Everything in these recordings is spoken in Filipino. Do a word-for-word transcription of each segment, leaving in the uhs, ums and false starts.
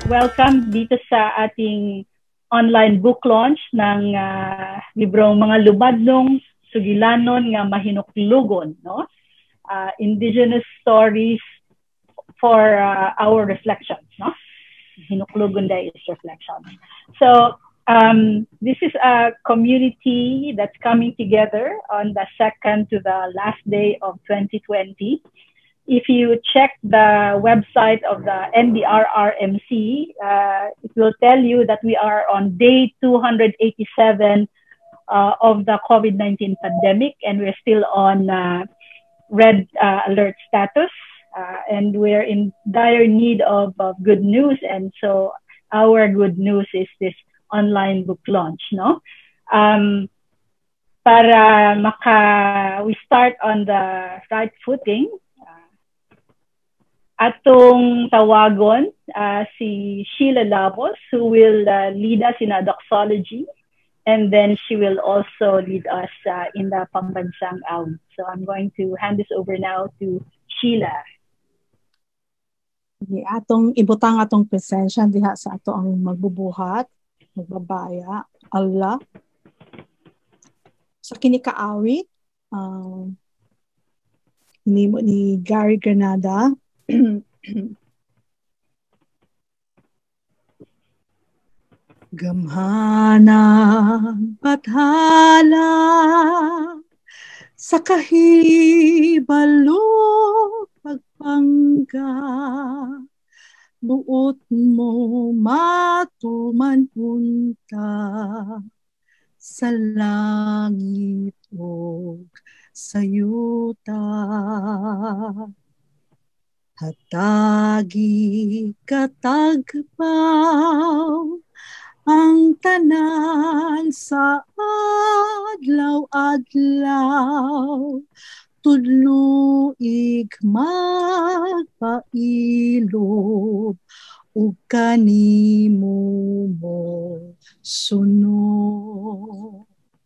welcome dito sa ating online book launch ng uh, librong Mga Lubadlong Sugilanon nga Mahinuklugon, no? Uh, indigenous stories for uh, our reflections, no? Hinuklugon Day is reflections. So um, this is a community that's coming together on the second to the last day of twenty twenty. If you check the website of the N D R R M C, uh, it will tell you that we are on day two hundred eighty-seven uh, of the COVID nineteen pandemic, and we're still on uh, red uh, alert status, uh, and we're in dire need of, of good news. And so our good news is this online book launch, no? Um, para maka we start on the right footing. Atong tawagon uh, si Sheila Labos, who will uh, lead us in a doxology, and then she will also lead us uh, in the Pambansang Awit. So I'm going to hand this over now to Sheila. Di atong ibutang atong presensya diha sa ato ang magbubuhat, magbabaya, Allah. Sa kini kaawit, um, ni, ni Gary Granada. Gamhanang bathala sa kahibalo pagpangga, buot mo matuman punta sa langit o sa yuta. Hatagi katagpaw ang tanan sa adlaw-adlaw, tudluig magpailob ug kanimo mo sunod.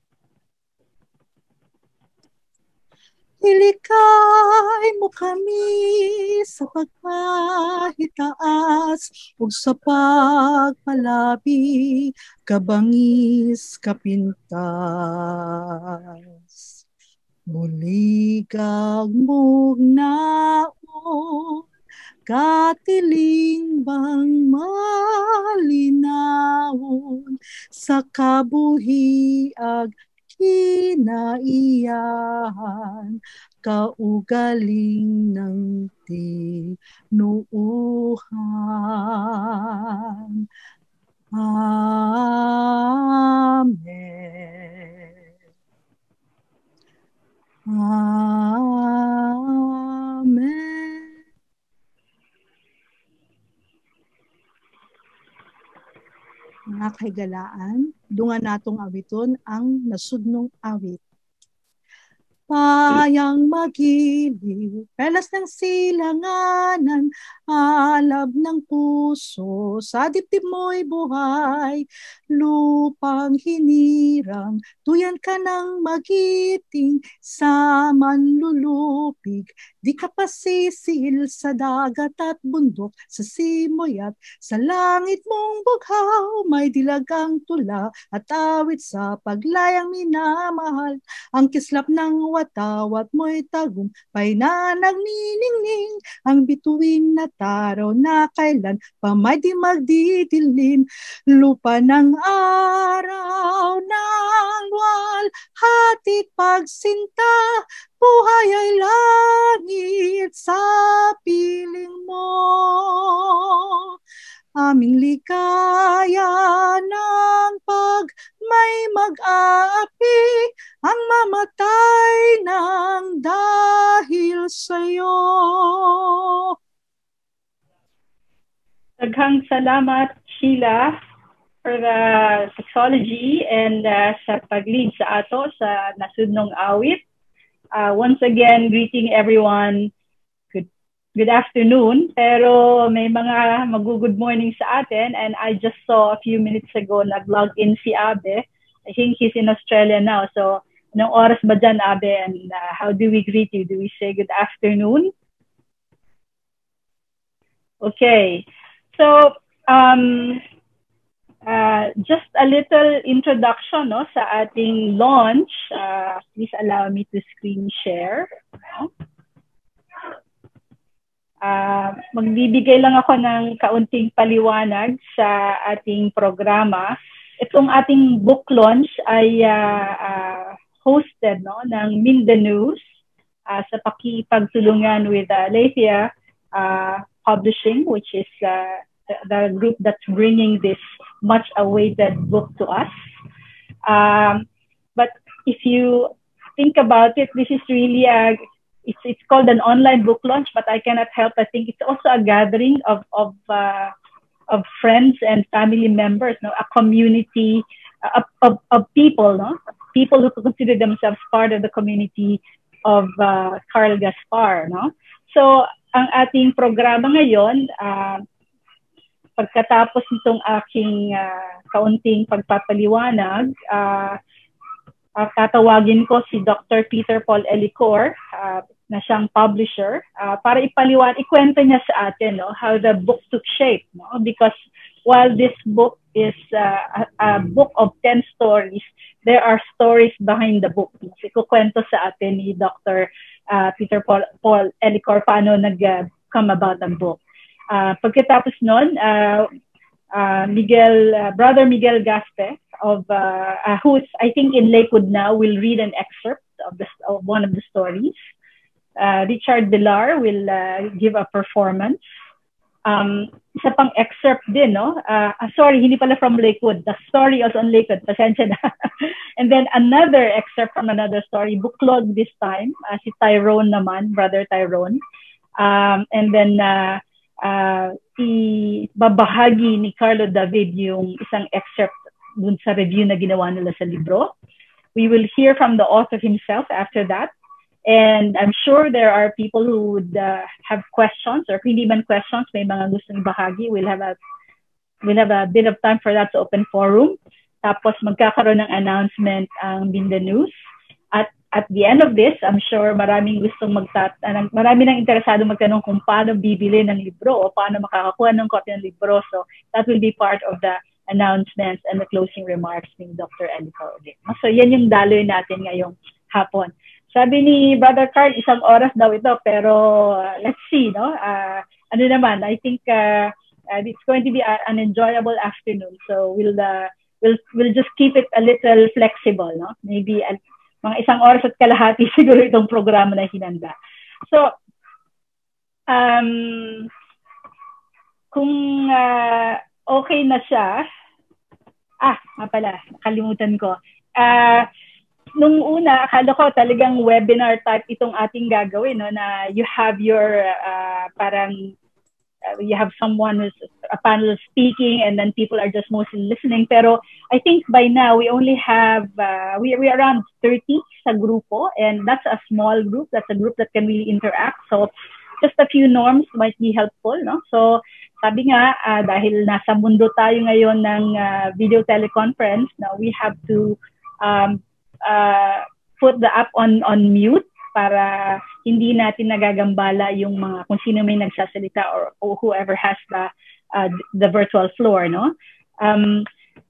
Ilikay mo kami sa pagpahitaas ug sa pagpalabi kabangis kapintas. Muligag mong naon katiling bang malinawon sa kabuhiag kinaiyahan kaugaling ng tinuuhan. Amen. Amen. Mga kahigalaan, dungan natong awiton ang nasudnong awit. Payang magiliw, pelas ng silanganan, alab ng puso, sa dibdib mo'y buhay, lupang hinirang, tuyan ka ng magiting, sa manlulupig, di ka pasisil sa dagat at bundok, sa simoy at sa langit mong bughaw, may dilagang tula at awit sa paglayang minamahal, ang kislap ng watawat mo'y tagumpay na nagniningning, ang bituin na taraw na kailan pa may di magdidilim, lupa ng araw ng wal, hatid pagsinta, buhay ay langit sa piling mo. Aming ligaya ng pag may mag-aapi, ang mamatay ng dahil sa'yo. Daghang salamat, Sheila, for the sexology and uh, sa pag-lead sa ato sa nasudnong awit. Uh, once again, greeting everyone. Good, good afternoon. Pero may mga mag-good morning sa atin, and I just saw a few minutes ago nag-log in si Abe. I think he's in Australia now. So, anong oras ba dyan, Abe? And uh, how do we greet you? Do we say good afternoon? Okay. So, um, uh, just a little introduction no, sa ating launch. Uh, please allow me to screen share. No? Uh, magbibigay lang ako ng kaunting paliwanag sa ating programa. Itong ating book launch ay uh, uh, hosted no, ng Mindanews uh, sa pakipagtulungan with uh, Lethia uh, Publishing, which is uh, the, the group that's bringing this much-awaited book to us. Um, but if you think about it, this is really a It's, it's called an online book launch, but I cannot help. I think it's also a gathering of of uh, of friends and family members, no, a community uh, of, of people, no, people who consider themselves part of the community of uh, Carl Gaspar, no. So ang ating programa ngayon, uh, pagkatapos nitong aking uh, kaunting pagpapaliwanag, uh, Uh, tatawagin ko si Doctor Peter Paul Elicor, uh, na siyang publisher, uh, para ipaliwan, ikwento niya sa atin no, how the book took shape. No? Because while this book is uh, a, a book of ten stories, there are stories behind the book. No? Ikukwento sa atin ni Doctor Uh, Peter Paul, Paul Elicor paano nag-come uh, about ang book. Uh, pagkatapos nun, uh, uh, Miguel, uh, Brother Miguel Gaspe, of uh, uh, who is I think in Lakewood now, will read an excerpt of, the, of one of the stories. Uh, Richard Villar will uh, give a performance. Um, isa pang excerpt din, no? Uh, sorry, hindi pala from Lakewood. The story was on Lakewood. Pasensya na. And then another excerpt from another story, Buklod this time. Uh, si Tyrone naman, Brother Tyrone. Um, and then uh, uh, ibabahagi ni Carlo David yung isang excerpt dun sa review na ginawa nila sa libro. We will hear from the author himself after that. And I'm sure there are people who would uh, have questions or hindi man questions, may mga gustong ibahagi. We'll have a we'll have a bit of time for that to open forum. Tapos magkakaroon ng announcement ang Mindanews. At at the end of this, I'm sure maraming gustong magtat uh, marami nang interesado magtanong kung paano bibili ng libro o paano makakakuha ng kopya ng libro. So that will be part of the announcements and the closing remarks ni Doctor Elicor. So yan yung daloy natin ngayong hapon. Sabi ni Brother Carl, isang oras daw ito, pero uh, let's see, no? Uh, ano naman, I think uh, uh, it's going to be a, an enjoyable afternoon. So we'll uh, we'll we'll just keep it a little flexible, no? Maybe uh, mga isang oras at kalahati siguro itong programa na hinanda. So um kung uh, okay na siya, ah, nga pala, nakalimutan ko. Ah, uh, nung una, akala ko talagang webinar type itong ating gagawin, no, na you have your uh, parang uh, you have someone who's a panel speaking and then people are just mostly listening. Pero I think by now we only have uh, we we are around thirty sa grupo, and that's a small group. That's a group that can really interact. So just a few norms might be helpful, no? So sabi nga, uh, dahil nasa mundo tayo ngayon ng uh, video teleconference, now we have to um, Uh, put the app on on mute para hindi natin nagagambala yung mga kung sino may nagsasalita or, or whoever has the uh, the virtual floor, no? Um,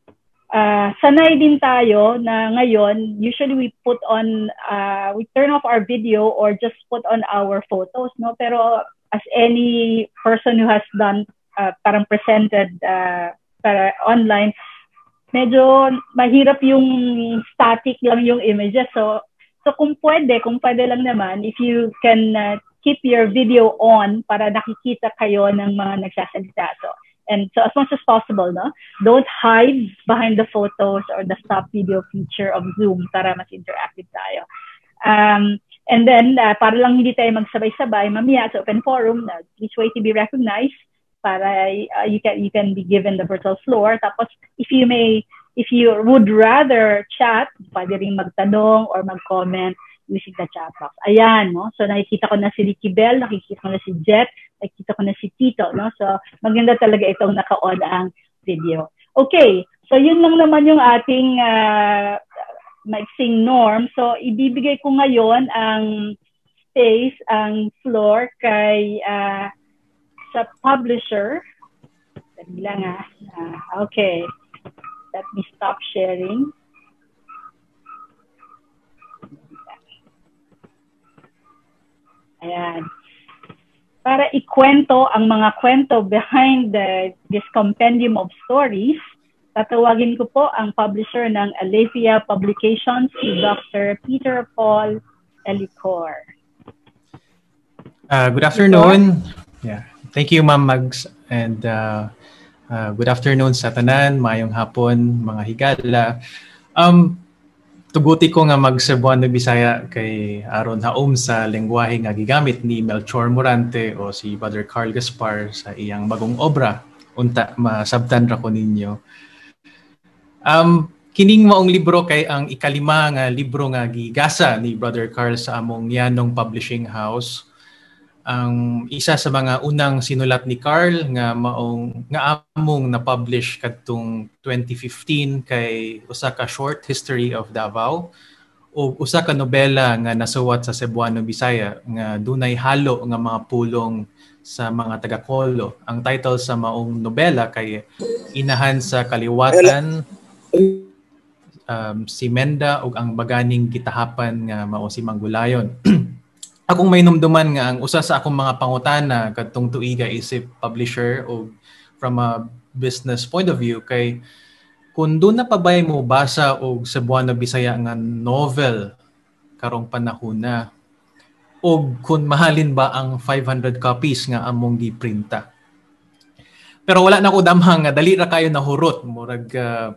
uh, sanay din tayo na ngayon, usually we put on, uh, we turn off our video or just put on our photos, no? Pero as any person who has done uh, parang presented uh, para online, medyo mahirap yung static lang yung images. So, so kung pwede, kung pwede lang naman, if you can uh, keep your video on para nakikita kayo ng mga nagsasalita. So, and so as much as possible, no? Don't hide behind the photos or the stop video feature of Zoom para mas interactive tayo. Um, and then, uh, para lang hindi tayo magsabay-sabay, mamaya sa open forum, uh, each way to be recognized, para uh, you can you can be given the virtual floor. Tapos if you may if you would rather chat, pwede ring magtanong or mag-comment using the chat box. Ayan, no? So nakikita ko na si Ricky Bell, nakikita ko na si Jet, nakikita ko na si Tito, no? So maganda talaga itong naka-on ang video. Okay, so yun lang naman yung ating uh, maiksing norm. So ibibigay ko ngayon ang space, ang floor kay uh, sa publisher. Dali lang ah. Ah, okay. Let me stop sharing. Ayan. Para ikwento ang mga kwento behind the, this compendium of stories, tatawagin ko po ang publisher ng Aletheia Publications, si Doctor Peter Paul Elicor. Uh, good afternoon. Yeah. Thank you, Ma'am Mags. And uh, uh, good afternoon sa tanan, mayong hapon, mga higala. Um, Tuguti ko nga mag Cebuano Bisaya kay aron haom sa lengguwahe nga gigamit ni Melchor Morante o si Brother Carl Gaspar sa iyang bagong obra. Unta masabtan ra ko ninyo. Um, kining maong libro kay ang ikalima nga libro nga gigasa ni Brother Carl sa among yanong publishing house. Ang isa sa mga unang sinulat ni Carl nga maong nga among na-publish kadtong twenty fifteen kay usa ka short history of Davao o usa ka nobela nga nasuwat sa Cebuano Bisaya nga dunay halo nga mga pulong sa mga taga-Kolo. Ang title sa maong nobela kay Inahan sa Kaliwatan, um, si Menda ug ang baganing gitahapan nga mao si Manggulayon. Akong may numduman nga ang usa sa akong mga pangutana kadtong tuiga isip publisher o from a business point of view kay kung doon na pa ba mo basa og Cebuano Bisaya nga novel karong panahona o kung mahalin ba ang five hundred copies nga among giprinta. Pero wala na ko damhang nga dali ra kayo nahurot murag uh,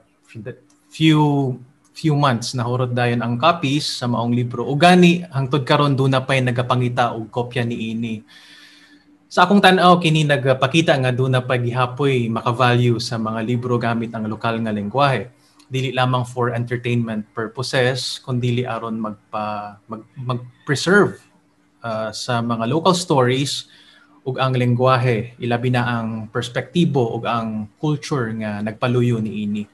few few months nahurot dayon ang copies sa maong libro. O gani hangtod karon do na pay nagapangita og kopya niini. Sa akong tan-aw kini nagpakita nga do na pa gihapoy maka-value sa mga libro gamit ang lokal nga lengguwahe. Dili lamang for entertainment purposes kundi aron magpa mag, mag-preserve uh, sa mga local stories ug ang lengguwahe, ilabi na ang perspektibo ug ang culture nga nagpaluyo niini.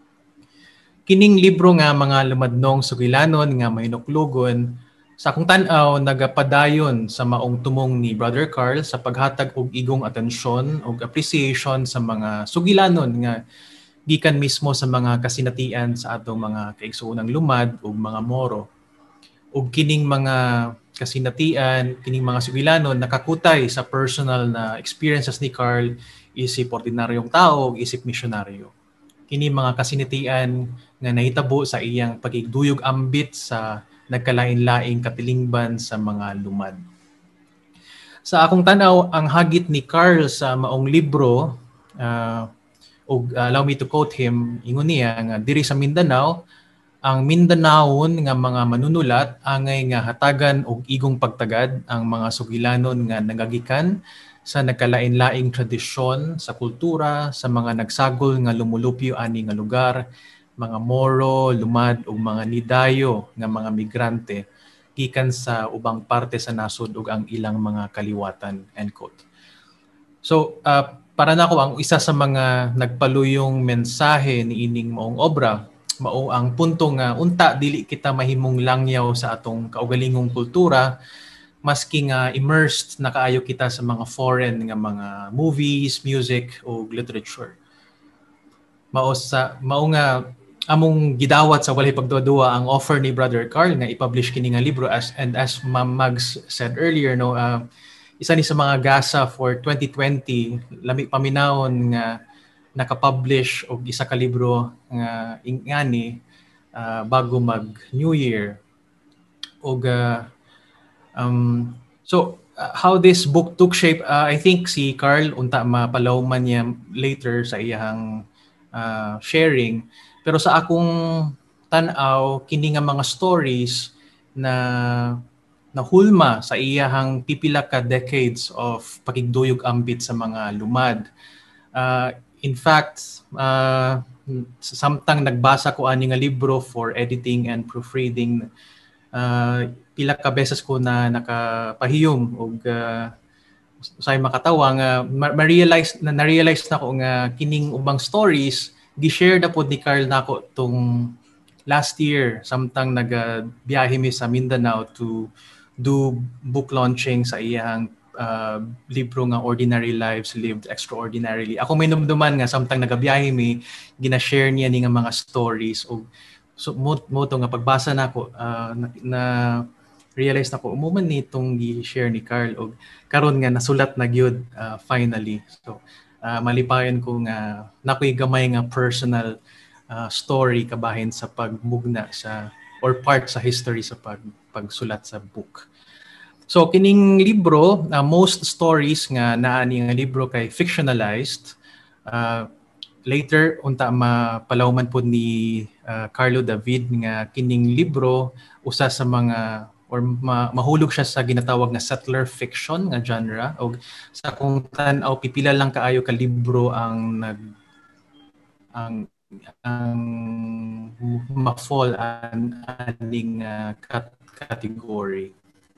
Kining libro nga mga lumadnong sugilanon nga mahinuklugon sa akong tan-aw nagapadayon sa maong tumong ni Brother Carl sa paghatag og igong atensyon ug appreciation sa mga sugilanon nga gikan mismo sa mga kasinatian sa atong mga kaigsuonang lumad ug mga Moro. Ug kining mga kasinatian, kining mga sugilanon nakakutay sa personal na experiences ni Carl isip ordinaryong tao ug isip misyonaryo. Kini mga kasinatian nga nahitabo sa iyang pagigduyog ambit sa nagkalain-laing katilingban sa mga lumad. Sa akong tanaw, ang hagit ni Carl sa maong libro, uh, og uh, allow me to quote him, ingon niya nga diri sa Mindanao, ang Mindanaon nga mga manunulat angay nga hatagan og igong pagtagad ang mga sugilanon nga nagagikan sa nagkalain-laing tradisyon, sa kultura, sa mga nagsagol nga lumulupyo ani nga lugar, mga Moro, lumad ug mga nidayo nga mga migrante gikan sa ubang parte sa nasod ug ang ilang mga kaliwatan, end quote. So, uh, para nako ang isa sa mga nagpaluyong mensahe ni ining maong obra, mao ang punto nga unta dili kita mahimong langyaw sa atong kaugalingong kultura maski nga immersed na kaayo kita sa mga foreign nga mga movies, music o literature. Mao sa mao nga among gidawat sa walay pagduwa ang offer ni Brother Carl nga i-publish kini nga libro as and as Ma'am Mags said earlier no uh, isa ni sa mga gasa for twenty twenty lami paminawon nga naka-publish og isa ka libro nga ingani uh, bago mag New Year og uh, Um, so, uh, how this book took shape, uh, I think si Carl, unta mapalawman niya later sa iyang uh, sharing. Pero sa akong tanaw, kini nga mga stories na nahulma sa iyahang pipila ka decades of pakigduyog ambit sa mga lumad. Uh, in fact, uh, samtang nagbasa ko ani nga libro for editing and proofreading, uh, pila ka beses ko na nakapahiyom og uh, usay makatawa nga ma-realize na na-realize na ko nga kining ubang stories gi-share na pod ni Carl nako tong last year samtang nagabiyahe mi sa Mindanao to do book launching sa iyang uh, libro nga Ordinary Lives Lived Extraordinarily. Ako may numduman nga samtang nagabiyahe mi gina-share niya ni nga mga stories o so mo, mo to nga pagbasa nako uh, na, na realize nako umuman nitong gi-share ni Carl og karon nga nasulat na gyud uh, finally. So uh, malipayon ko nga nakoy gamay nga personal uh, story kabahin sa pagmugna sa or part sa history sa pag pagsulat sa book. So kining libro, uh, most stories nga naa ni nga libro kay fictionalized. Uh, later unta mapalawman po ni uh, Carlo David nga kining libro usa sa mga or ma- mahulog siya sa ginatawag nga settler fiction nga genre o sa kung tan-aw pipila lang kaayo ka libro ang nag ang ang ma-fall an aning uh, kat- category.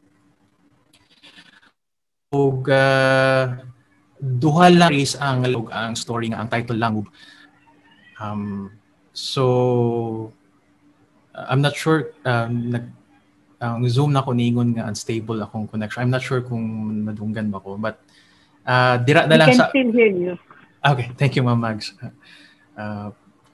Og uh, duha lang is ang ang story nga ang title lang. Um, so uh, I'm not sure um, nag ang uh, Zoom na ko niingon nga unstable akong connection. I'm not sure kung madunggan ba ko but uh, dira na lang sa sa. We can still hear you. Okay, thank you Ma'am Mags. Uh,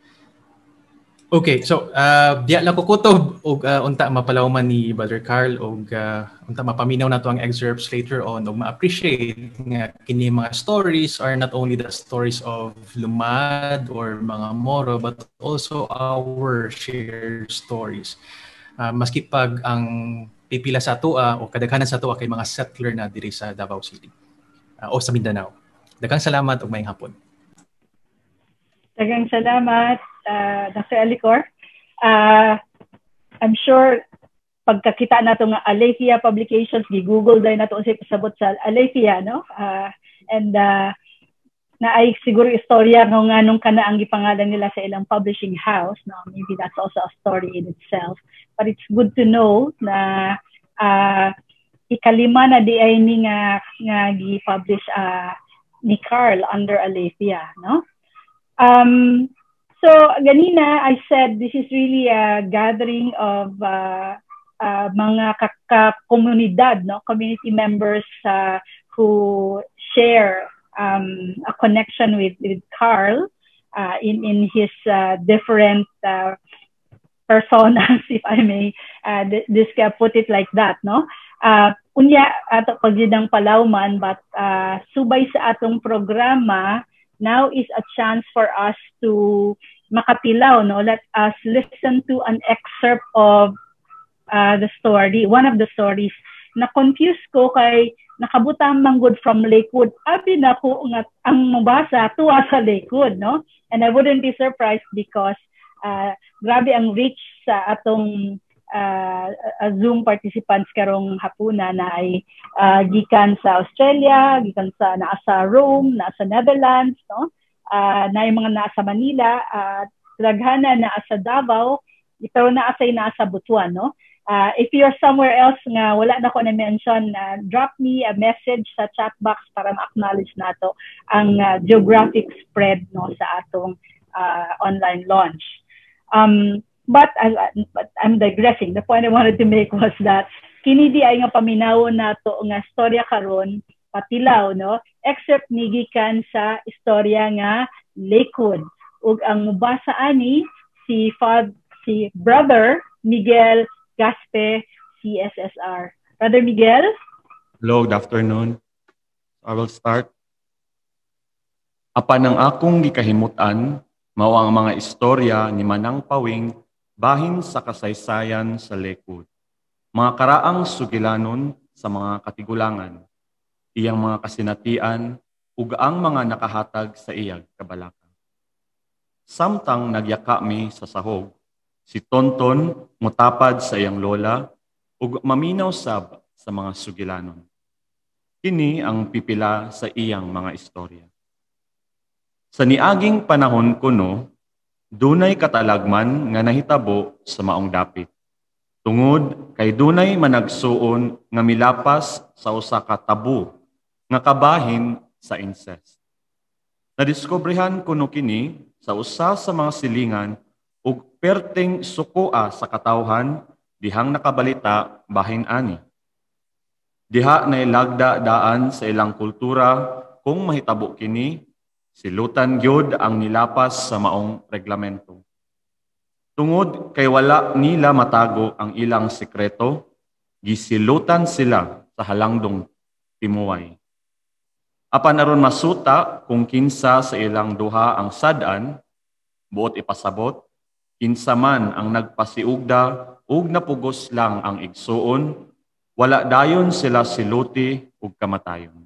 Okay, so uh, diya lang ko kutob og uh, unta mapalawman ni Brother Carl og uh, unta mapaminaw nato ang excerpts later on og ma-appreciate nga kini mga stories are not only the stories of lumad or mga moro but also our shared stories. Uh, maski pag ang pipila sa atoa o kadaghanan sa atoa kay mga settler na diri sa Davao City uh, o sa Mindanao. Daghang salamat ug maayong hapon. Daghang salamat. Uh, Doctor Alicor, uh, I'm sure pagkakita nato nga Aletheia Publications, gi-google dahil nato unsay pasabot sa Aletheia, no? Uh, and uh, na ay siguro istorya ng nganong kana ang gipangalan nila sa ilang publishing house, no? Maybe that's also a story in itself. But it's good to know na uh, ikalima na di ay ni nga, nga gi-publish uh, ni Carl under Aletheia, no? Um, So, ganina, I said this is really a gathering of uh, uh, mga ka-komunidad, no? Community members uh, who share um, a connection with, with Carl uh, in, in his uh, different uh, personas, if I may uh, this uh, put it like that, no? Uh, unya, ato pagyudang palawman, but uh, subay sa atong programa, now is a chance for us to makatilaw, no? Let us listen to an excerpt of uh, the story, one of the stories. Na-confuse ko kay nakabutang manggod from Lakewood. Abi na ko nga ang mabasa tuwa sa Lakewood, no? And I wouldn't be surprised because uh, grabe ang reach sa atong uh, Zoom participants karong hapuna na ay uh, gikan sa Australia, gikan sa naa sa Rome, naa sa Netherlands, no? Uh, na yung mga nasa Manila, at uh, daghana naa sa Davao, pero naasay naa sa Butuan, no? Uh, if you're somewhere else nga wala na ko na-mention, uh, drop me a message sa chat box para ma-acknowledge nato ang uh, geographic spread, no, sa atong uh, online launch. Um, but, I, but I'm digressing. The point I wanted to make was that kini di ay nga paminawon nato nga storya karon patilaw, no? Except ni gikan sa istorya nga Lakewood. Ug ang mubasa ani si Fad, si Brother Miguel Gaspe, C S S R. Brother Miguel? Hello, good afternoon. I will start. Apan ang akong gikahimutan, mao ang mga istorya ni Manang Pawing bahin sa kasaysayan sa Lakewood. Mga karaang sugilanon sa mga katigulangan, iyang mga kasinatian, ug ang mga nakahatag sa iyag kabalaka. Samtang nagyaka mi sa sahog, si Tonton mutapad sa iyang lola ug maminaw sab sa mga sugilanon. Kini ang pipila sa iyang mga istorya. Sa niaging panahon kuno, dunay katalagman nga nahitabo sa maong dapit. Tungod kay dunay managsuon nga milapas sa usa ka tabu nga kabahin sa incest. Nadiskobrehan kuno kini sa usa sa mga silingan ug perteng sukoa sa katawhan dihang nakabalita bahin ani. Diha na ilagda daan sa ilang kultura kung mahitabo kini, silutan gyud ang nilapas sa maong reglamento. Tungod kay wala nila matago ang ilang sekreto, gisilutan sila sa halangdong timuway. Apan aron masuta kung kinsa sa ilang duha ang sad-an, buot ipasabot, kinsa man ang nagpasiugda ug napugos lang ang igsuon, wala dayon sila siluti ug kamatayon.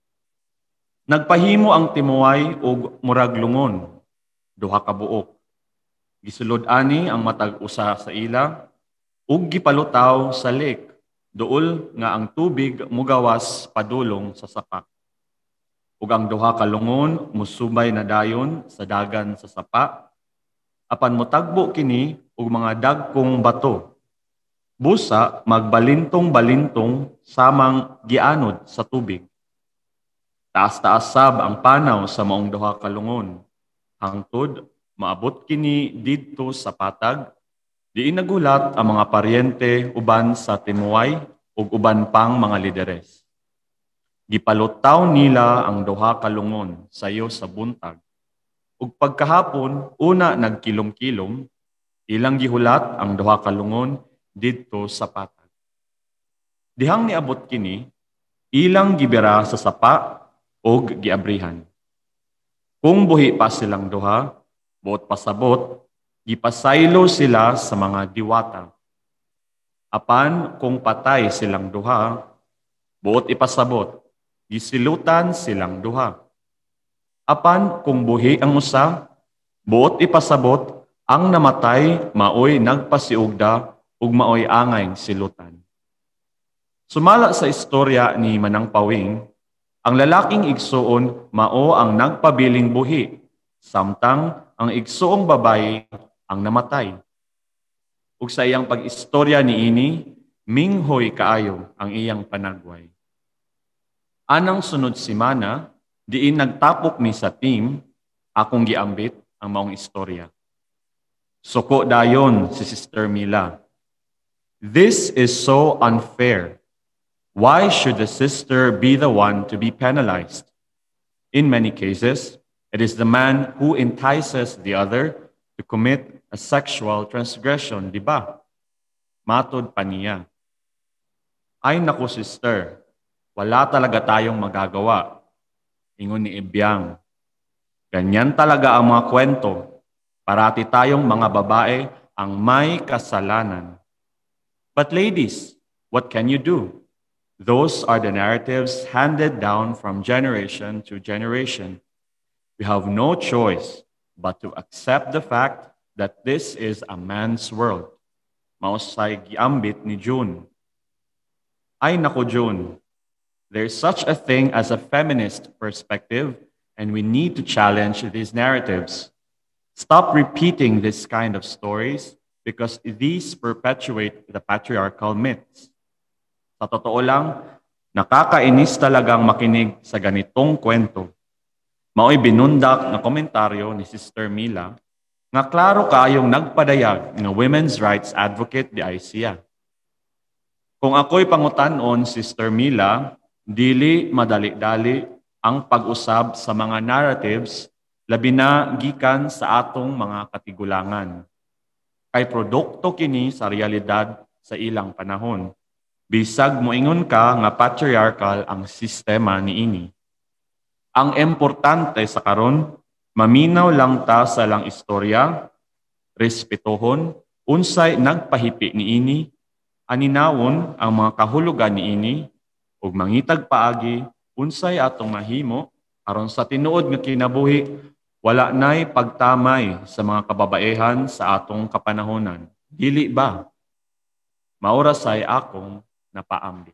Nagpahimo ang timuway ug murag lungon, duha ka buok. Gisulod ani ang matag usa sa ila ug gipalutaw sa lake, duol nga ang tubig mugawas padulong sa sapa. Ug ang duha ka lungon musubay na dayon sa dagan sa sapa, apan motagbo kini og mga dagkong bato. Busa magbalintong-balintong samang gianod sa tubig. Taas-taas sab ang panaw sa maong duha ka lungon. Hangtod maabot kini didto sa patag, diin nagulat ang mga paryente uban sa timuway ug uban pang mga lideres. Gipalutaw nila ang duha ka lungon sayo sa buntag. Ug pagkahapon, una nagkilom-kilom, ilang gihulat ang duha ka lungon didto sa patag. Dihang niabot kini, ilang gibira sa sapa og giabrihan. Kung buhi pa silang duha, buot pasabot, gipasaylo sila sa mga diwata. Apan kung patay silang duha, buot ipasabot, gisilutan silang duha. Apan kung buhi ang usa, buot ipasabot, ang namatay maoy nagpasiugda ug maoy angay silutan. Sumala sa istorya ni Manang Pawing, ang lalaking igsuon mao ang nagpabiling buhi, samtang ang igsuong babae ang namatay. Ug sa iyang pag-istorya niini, minghoy kaayo ang iyang panagway. Anang sunod semana, diin nagtapok mi sa team, akong giambit ang maong istorya. Suko dayon si Sister Mila. This is so unfair. Why should the sister be the one to be penalized? In many cases, it is the man who entices the other to commit a sexual transgression, di ba? Matod pa niya. Ay naku sister, wala talaga tayong magagawa. Ingon ni Ibyang. Ganyan talaga ang mga kwento. Parati tayong mga babae ang may kasalanan. But ladies, what can you do? Those are the narratives handed down from generation to generation. We have no choice but to accept the fact that this is a man's world. Mausay giambit ni June. Ay nako June, there's such a thing as a feminist perspective and we need to challenge these narratives. Stop repeating this kind of stories because these perpetuate the patriarchal myths. Sa totoo lang, nakakainis talagang makinig sa ganitong kwento. Mao'y binundak na komentaryo ni Sister Mila nga klaro kaayong nagpadayag ng women's rights advocate di ay siya. Kung ako'y pangutan-on, Sister Mila, dili madali-dali ang pag-usab sa mga narratives labi na gikan sa atong mga katigulangan. Kay produkto kini sa realidad sa ilang panahon. Bisag moingon ka nga patriarchal ang sistema niini. Ang importante sa karon, maminaw lang ta sa lang istorya, respetuhon, unsay nagpahipi niini, aninawon ang mga kahulugan niini, ug mangitag paagi unsay atong mahimo aron sa tinuod nga kinabuhi wala nay pagtamay sa mga kababaehan sa atong kapanahonan. Dili ba? Maura say akong napaambit.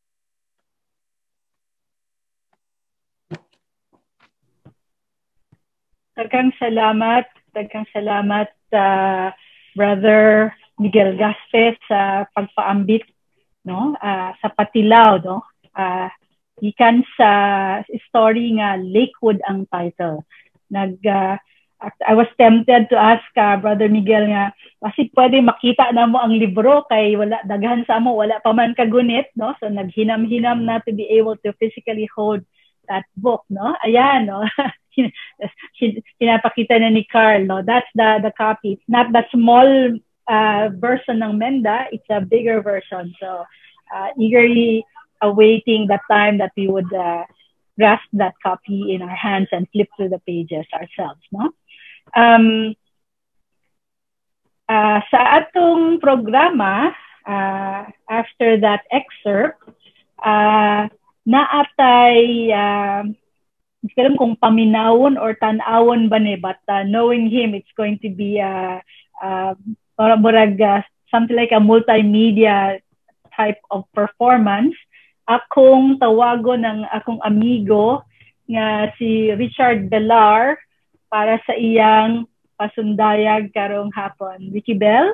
Daghang salamat, daghang salamat sa uh, Brother Miguel Gaspe sa pagpaambit, no, uh, sa patilaw, no. Uh, ikan sa story nga Lakewood ang title. Nag uh, I was tempted to ask uh, Brother Miguel nga, kasi pwede makita na mo ang libro kay wala daghan sa mo, wala pa man kagunit, no? So naghinam-hinam na to be able to physically hold that book, no? Ayan, no? Pinapakita na ni Carl, no? That's the the copy. It's not the small uh, version ng Menda, it's a bigger version. So uh, eagerly awaiting the time that we would uh, grasp that copy in our hands and flip through the pages ourselves, no? Um, uh, sa atong programa, uh, after that excerpt, uh, naatay, uh, hindi ko alam kung paminawon or tanawon ba ni, but uh, knowing him, it's going to be uh, uh, murag, uh, something like a multimedia type of performance. Akong tawagon ng akong amigo nga si Richard Belar para sa iyang pasundayag karong hapon. Vicky Bell?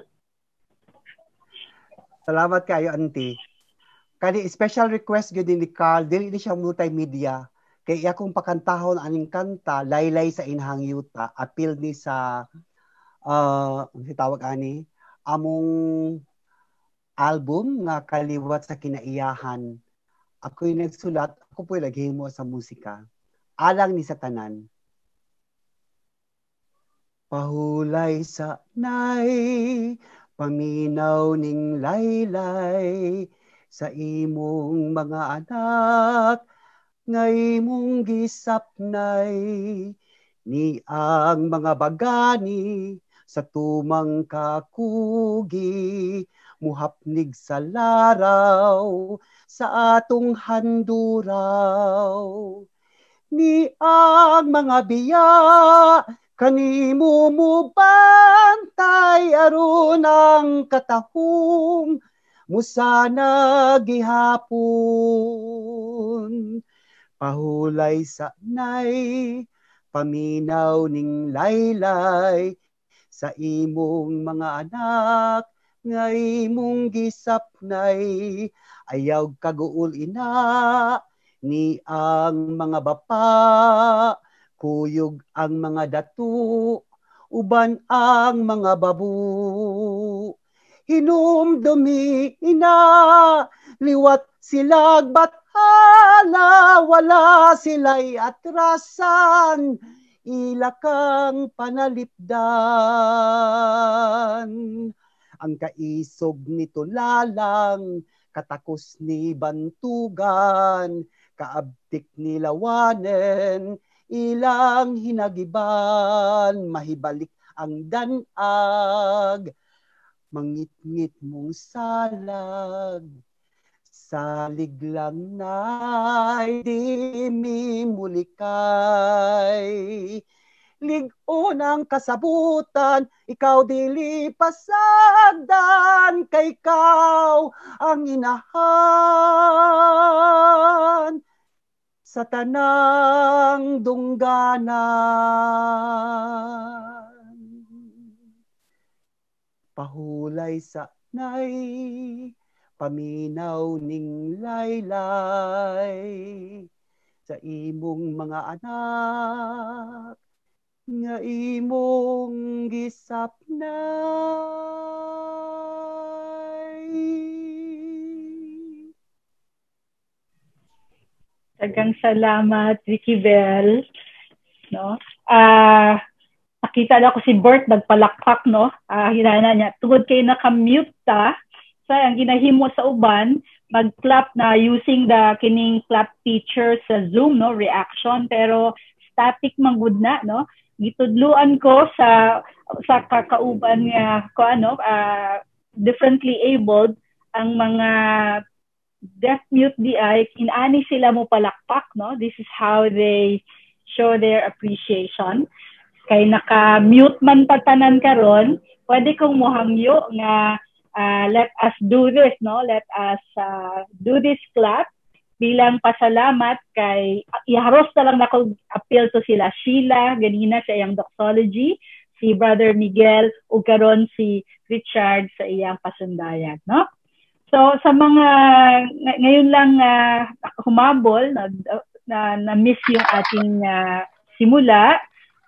Salamat kayo, Auntie. Kani special request gyud ni Carl, dili ni siya multimedia. Kay akong pakantahon aning kanta, Laylay sa Inhang Yuta, appeal ni sa uh, ang tawag ani, among album nga Kaliwat sa Kinaiyahan. Ako'y nagsulat, ako po'y naghimo sa musika. Alang ni sa tanan. Pahulay sa nay, paminaw ning laylay, sa imong mga anak, ngay mong gisapnay, ni ang mga bagani, sa tumang kakugi, muhapnig sa laraw, sa atong handuraw. Ni ang mga biya, kanimo mo bantay aron ang katahong musana gihapon. Pahulay sa nay, paminaw ning laylay, sa imong mga anak, ngay mong gisapnay, ayaw kaguol ina, ni ang mga bapa, kuyog ang mga datu, uban ang mga babu. Hinumdumi ina, liwat silag bathala, wala sila'y atrasan, ilakang panalipdan. Ang kaisog nito lalang, katakos ni bantugan, kaabtik ni lawanen, ilang hinagiban, mahibalik ang danag, mangit-ngit mong salag, salig lang na'y di mi mulikay. Ligon ang kasabutan, ikaw dili pasagdan, kay ikaw ang inahan sa tanang dungganan. Pahulay sa nay, paminaw ning laylay, sa imong mga anak, nga imong gisapnay. Daghang salamat, Vicky Bell. No? Ah, uh, nakita na ko si Bert nagpalakpak, no? Ah, uh, hinana niya tungod kay naka-mute ta, sa ang ginahimo sa uban, mag-clap na using the kining clap feature sa Zoom, no, reaction, pero static man gud na, no? Gitudluan ko sa sa kakauban nga ko ano, uh, differently abled ang mga deaf mute di ay inani sila mo palakpak, no? This is how they show their appreciation. Kay naka-mute man patanan karon, pwede kong mohangyo nga uh, let us do this, no? Let us uh, do this clap bilang pasalamat kay iharos na lang nako appeal to sila Sheila ganina sa iyang doxology, si Brother Miguel ug karon si Richard sa iyang pasundayan, no? So sa mga ng ngayon lang uh, humabol na, na na miss yung ating uh, simula,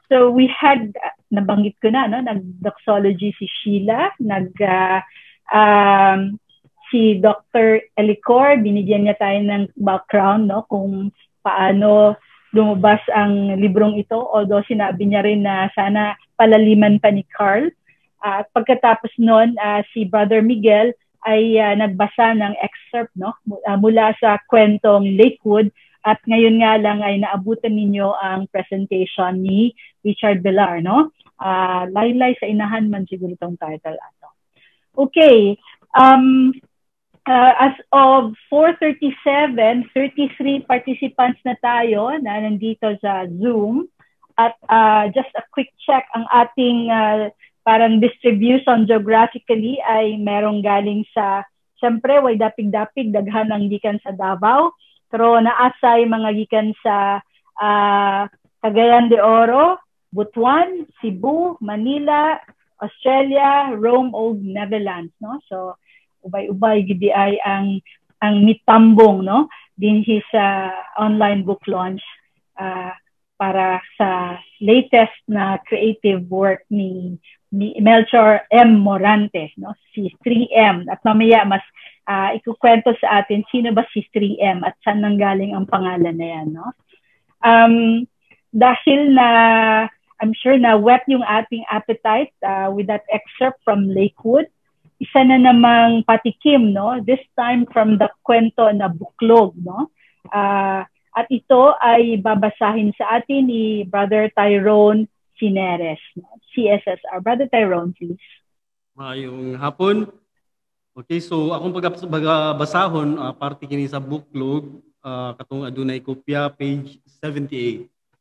So we had, uh, nabanggit ko na, no? Nag-doxology si Sheila, nag, uh, um, si Doctor Elicor, binigyan niya tayo ng background, no? Kung paano lumabas ang librong ito, although sinabi niya rin na sana palaliman pa ni Carl. At uh, pagkatapos nun, uh, si Brother Miguel ay uh, nagbasa ng excerpt, no? Uh, mula sa kwentong Lakewood, at ngayon nga lang ay naabutan ninyo ang presentation ni Richard Villar, no? Uh, Laylay sa Inahan man siguro itong title ato. Okay. Um, uh, as of four thirty-seven, thirty-three participants na tayo na nandito sa Zoom. At uh, just a quick check, ang ating uh, parang distribution geographically ay merong galing sa, siyempre, way dapig-dapig, daghan ang gikan sa Davao. Pero naasay mga gikan sa uh, Cagayan de Oro, Butuan, Cebu, Manila, Australia, Rome o Netherlands, no? So ubay-ubay gidi ay ang ang mitambong, no, din sa online book launch uh, para sa latest na creative work ni ni Melchor M. Morante, no, si three M. At mamaya mas uh, ikukwento sa atin sino ba si three M at saan nanggaling ang pangalan na yan, no? Um, dahil na I'm sure na whet yung ating appetite uh, with that excerpt from Lakewood, isa na namang patikim, no? This time from the kwento na Buklog, no? Uh, at ito ay babasahin sa atin ni Brother Tyrone Cineres, no? C S S R. Brother Tyrone, please. Mayong hapon. Okay, so akong pagbasahon, uh, parte kini sa Buklog, uh, katong adunay kopya, page seventy-eight.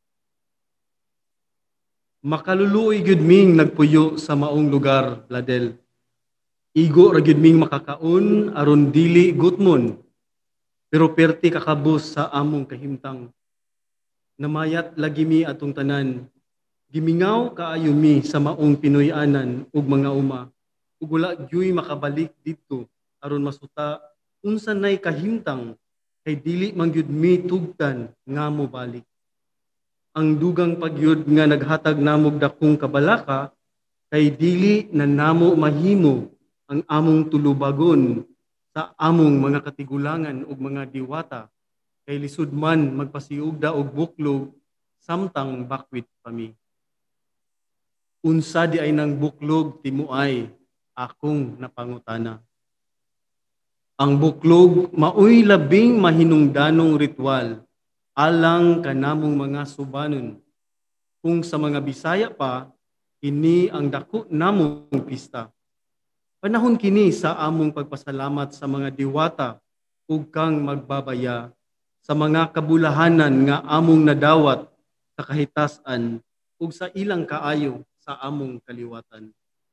Makaluluoy gyud ming nagpuyo sa maong lugar, Ladel. Igo ra gyud ming makakaon aron dili gutmon. Pero perti kakabos sa among kahimtang. Namayat lagi mi atong tanan. Gimingaw kaayo mi sa maong Pinoy-anan ug mga uma. Ug wala gyud makabalik didto aron masuta unsa nay kahimtang kay dili man gyud mi tugtan nga mo balik. Ang dugang pagyud nga naghatag namog dakong kabalaka kay dili na namo mahimo ang among tulubagon sa among mga katigulangan ug mga diwata kay lisud man magpasiugda og buklog samtang bakwit kami. Unsa di ay nang buklog timuay akong napangutana. Ang buklog maoy labing mahinungdanong ritual alang kanamong mga subanon. Kung sa mga Bisaya pa, kini ang dako namong pista. Panahon kini sa among pagpasalamat sa mga diwata ug kang magbabaya sa mga kabulahanan nga among nadawat sa kahitasan ug sa ilang kaayo sa among kaliwatan.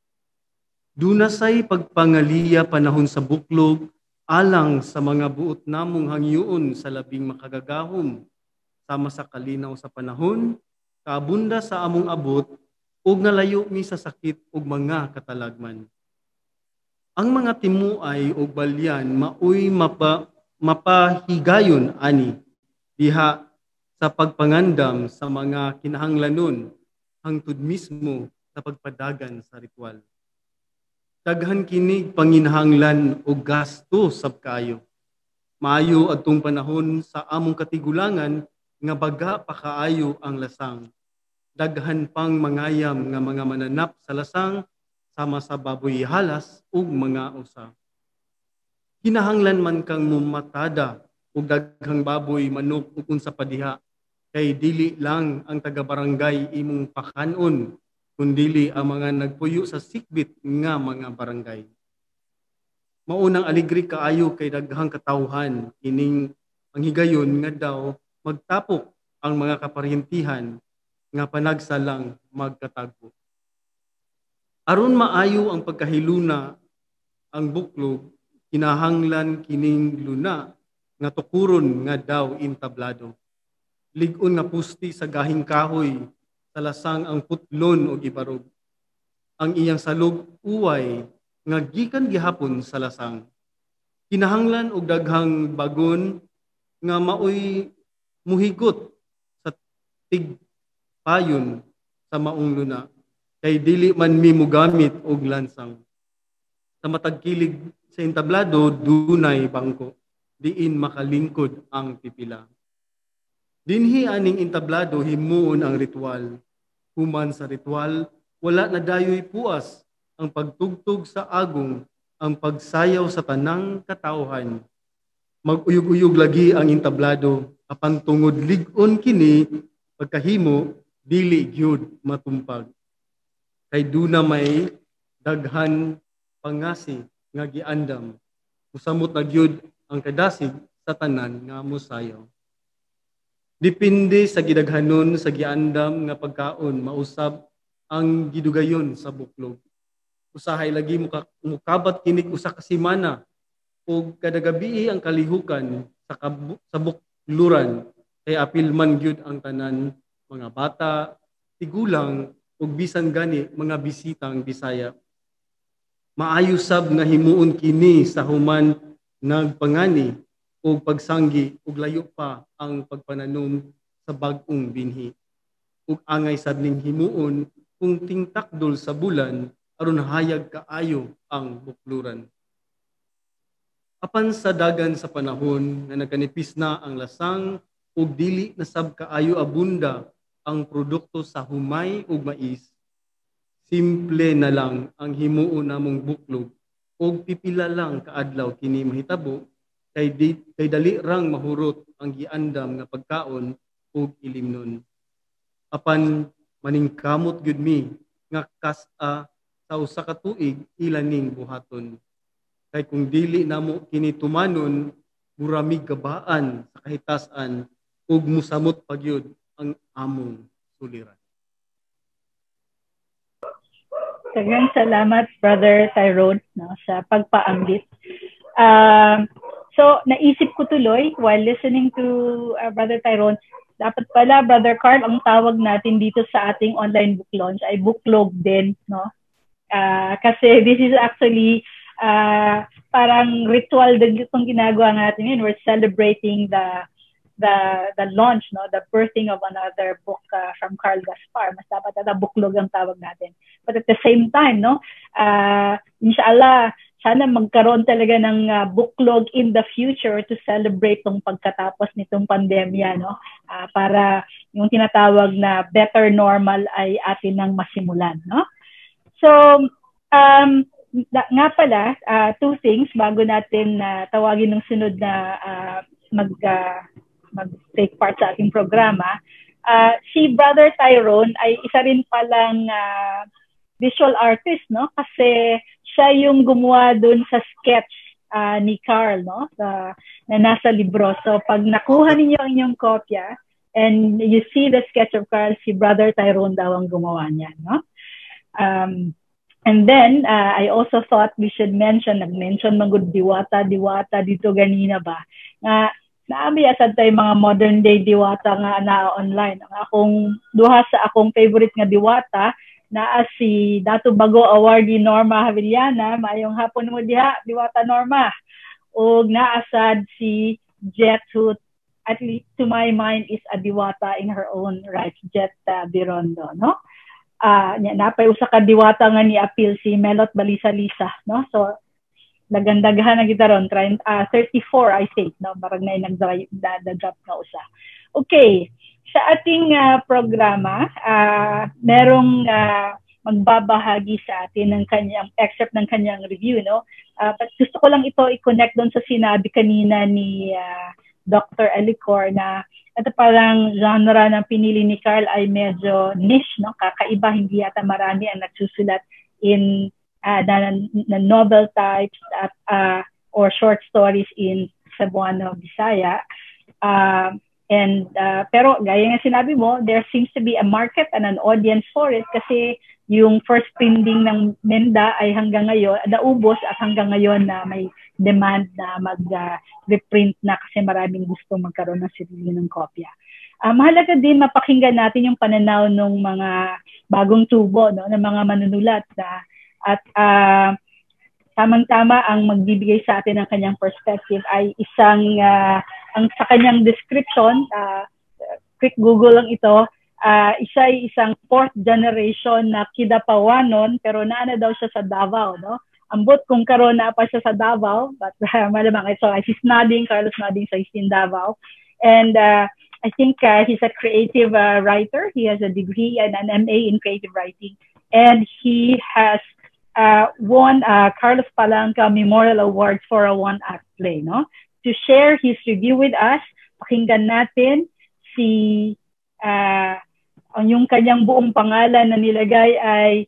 Dunasay pagpangaliya panahon sa buklog alang sa mga buot namong hangyoon sa labing makagagahom sama sa kalinaw sa panahon, kaabunda sa among abot ug nalayo mi sa sakit ug mga katalagman. Ang mga timuay ug balyan maoy mapa, mapahigayon ani diha sa pagpangandam sa mga kinahanglanon hangtod mismo sa pagpadagan sa ritual. Daghan kinig panginahanglan o gasto sab kaayo. Maayo adtong panahon sa among katigulangan nga baga pa kaayo ang lasang. Daghan pang mangayam nga mga mananap sa lasang sama sa baboy halas ug mga usa. Kinahanglan man kang mumatada ug daghang baboy manok ug unsa pa diha kay dili lang ang taga-barangay imong pakanon kundili ang mga nagpuyo sa sikbit nga mga barangay. Maunang aligri kaayo kay daghang katawhan ining panghigayon nga daw magtapok ang mga kaparyentihan nga panagsalang magkatagpo. Aron maayo ang pagkahiluna ang buklog, kinahanglan kining luna nga tukuron nga daw intablado. Ligon nga pusti sa gahing kahoy, sa lasang ang putlon o ibarog. Ang iyang salog uway nga gikan gihapon sa lasang. Kinahanglan og daghang bagon nga maoy muhigot sa tigpayon sa maong luna, kay dili man mi mogamit og lansang. Sa matag kilig sa entablado dunay bangko, diin makalingkod ang pipila. Dinhi aning entablado himuon ang ritual. Human sa ritual, wala na dayoy puas ang pagtugtog sa agong, ang pagsayaw sa tanang katawhan. Mag-uyog-uyog lagi ang entablado, apan tungod lig-on kini pagkahimo dili gyud matumpag. Kay duna may daghan pangasi nga giandam, musamot na gyud ang kadasig sa tanan nga mosayaw. Depende sa gidaghanon sa giandam nga pagkaon mausab ang gidugayon sa buklog. Usahay lagi mukabat kinig usa ka semana ug kada gabi ang kalihukan sa kabu- sa bukluran kay apil man gyud ang tanan, mga bata, tigulang ug bisan gani mga bisitang Bisaya. Maayo sab nga himuon kini sa human nagpangani ug pagsanggi ug layo pa ang pagpananom sa bag-ong binhi. Ug angay sad ning himuon kung tingtakdol sa bulan aron hayag kaayo ang bukluran. Apan sa dagan sa panahon nga nagkanipis na ang lasang ug dili na sab kaayo abunda ang produkto sa humay ug mais, simple na lang ang himuon namong buklog ug pipila lang kaadlaw kini mahitabo kay, di, kay dali rang mahurot ang giandam nga pagkaon ug ilimnon. Apan maningkamot gyud mi nga kas-a sa usa ka tuig ilaning buhaton. Kay kung dili namo kini tumanon, muramig kabaan sa kahitasan ug musamot pagyud ang among suliran. Daghang salamat, Brother Tyrone, no, sa pagpaambit. Um, so, naisip ko tuloy while listening to uh, Brother Tyrone, dapat pala, Brother Carl, ang tawag natin dito sa ating online book launch ay booklog din, no? Uh, kasi this is actually uh, parang ritual din itong ginagawa natin yun. We're celebrating the the the launch, no, the birthing of another book uh, from Carl Gaspar. Mas dapat na booklog ang tawag natin. But at the same time, no, uh, inshallah, sana magkaroon talaga ng uh, booklog in the future to celebrate tong pagkatapos nitong pandemya, no, uh, para yung tinatawag na better normal ay atin nang masimulan, no. So, um, nga pala, uh, two things bago natin uh, tawagin ng sunod na uh, mag uh, mag-take part sa ating programa. Uh, si Brother Tyrone ay isa rin palang uh, visual artist, no? Kasi siya yung gumawa dun sa sketch uh, ni Carl, no? Sa, na nasa libro. So pag nakuha ninyo ang inyong kopya and you see the sketch of Carl, si Brother Tyrone daw ang gumawa niyan, no? Um, and then, uh, I also thought we should mention, nag-mention mga diwata, diwata dito ganina ba? Na, naami asad tayo mga modern day diwata nga na online. Ang akong, duha sa akong favorite nga diwata, na si Dato Bago awardee Norma Havillana, mayong hapon mo diha, diwata Norma. O naasad si Jet, who at least to my mind is a diwata in her own right, Jet uh, Birondo, no? Uh, napay usa ka diwata nga ni appeal si Melot Balisa-Lisa, no? So nagandagahan na kita ron, uh, thirty-four I think, no? Marag na nag-drop na usa. Okay, sa ating uh, programa, uh, merong uh, magbabahagi sa atin ng kanyang excerpt ng kanyang review, no? Uh, but gusto ko lang ito i-connect doon sa sinabi kanina ni uh, Doctor Alicor na ito parang genre ng pinili ni Carl ay medyo niche, no? Kakaiba, hindi yata marami ang nagsusulat in uh, na, na novel types at uh, or short stories in Cebuano Bisaya. Uh, and uh, pero gaya nga sinabi mo, there seems to be a market and an audience for it kasi yung first printing ng Menda ay hanggang ngayon, naubos at hanggang ngayon na may demand na mag-reprint uh, na kasi maraming gusto magkaroon ng sarili ng kopya. Uh, mahalaga din mapakinggan natin yung pananaw ng mga bagong tubo, no, ng mga manunulat na, at uh, tamang-tama ang magbibigay sa atin ng kanyang perspective ay isang, uh, ang sa kanyang description, uh, quick Google lang ito, uh, isa ay isang fourth generation na Kidapawanon, pero naana daw siya sa Davao, no? Ambot kung karon na pa siya sa Davao, but uh, malamang ito, uh, he's nodding, Carlos nodding, so he's in Davao. And uh, I think uh, he's a creative uh, writer. He has a degree and an M A in creative writing. And he has uh, won uh, Carlos Palanca Memorial Award for a one-act play, no? To share his review with us, pakinggan natin si, uh, ang yung kanyang buong pangalan na nilagay ay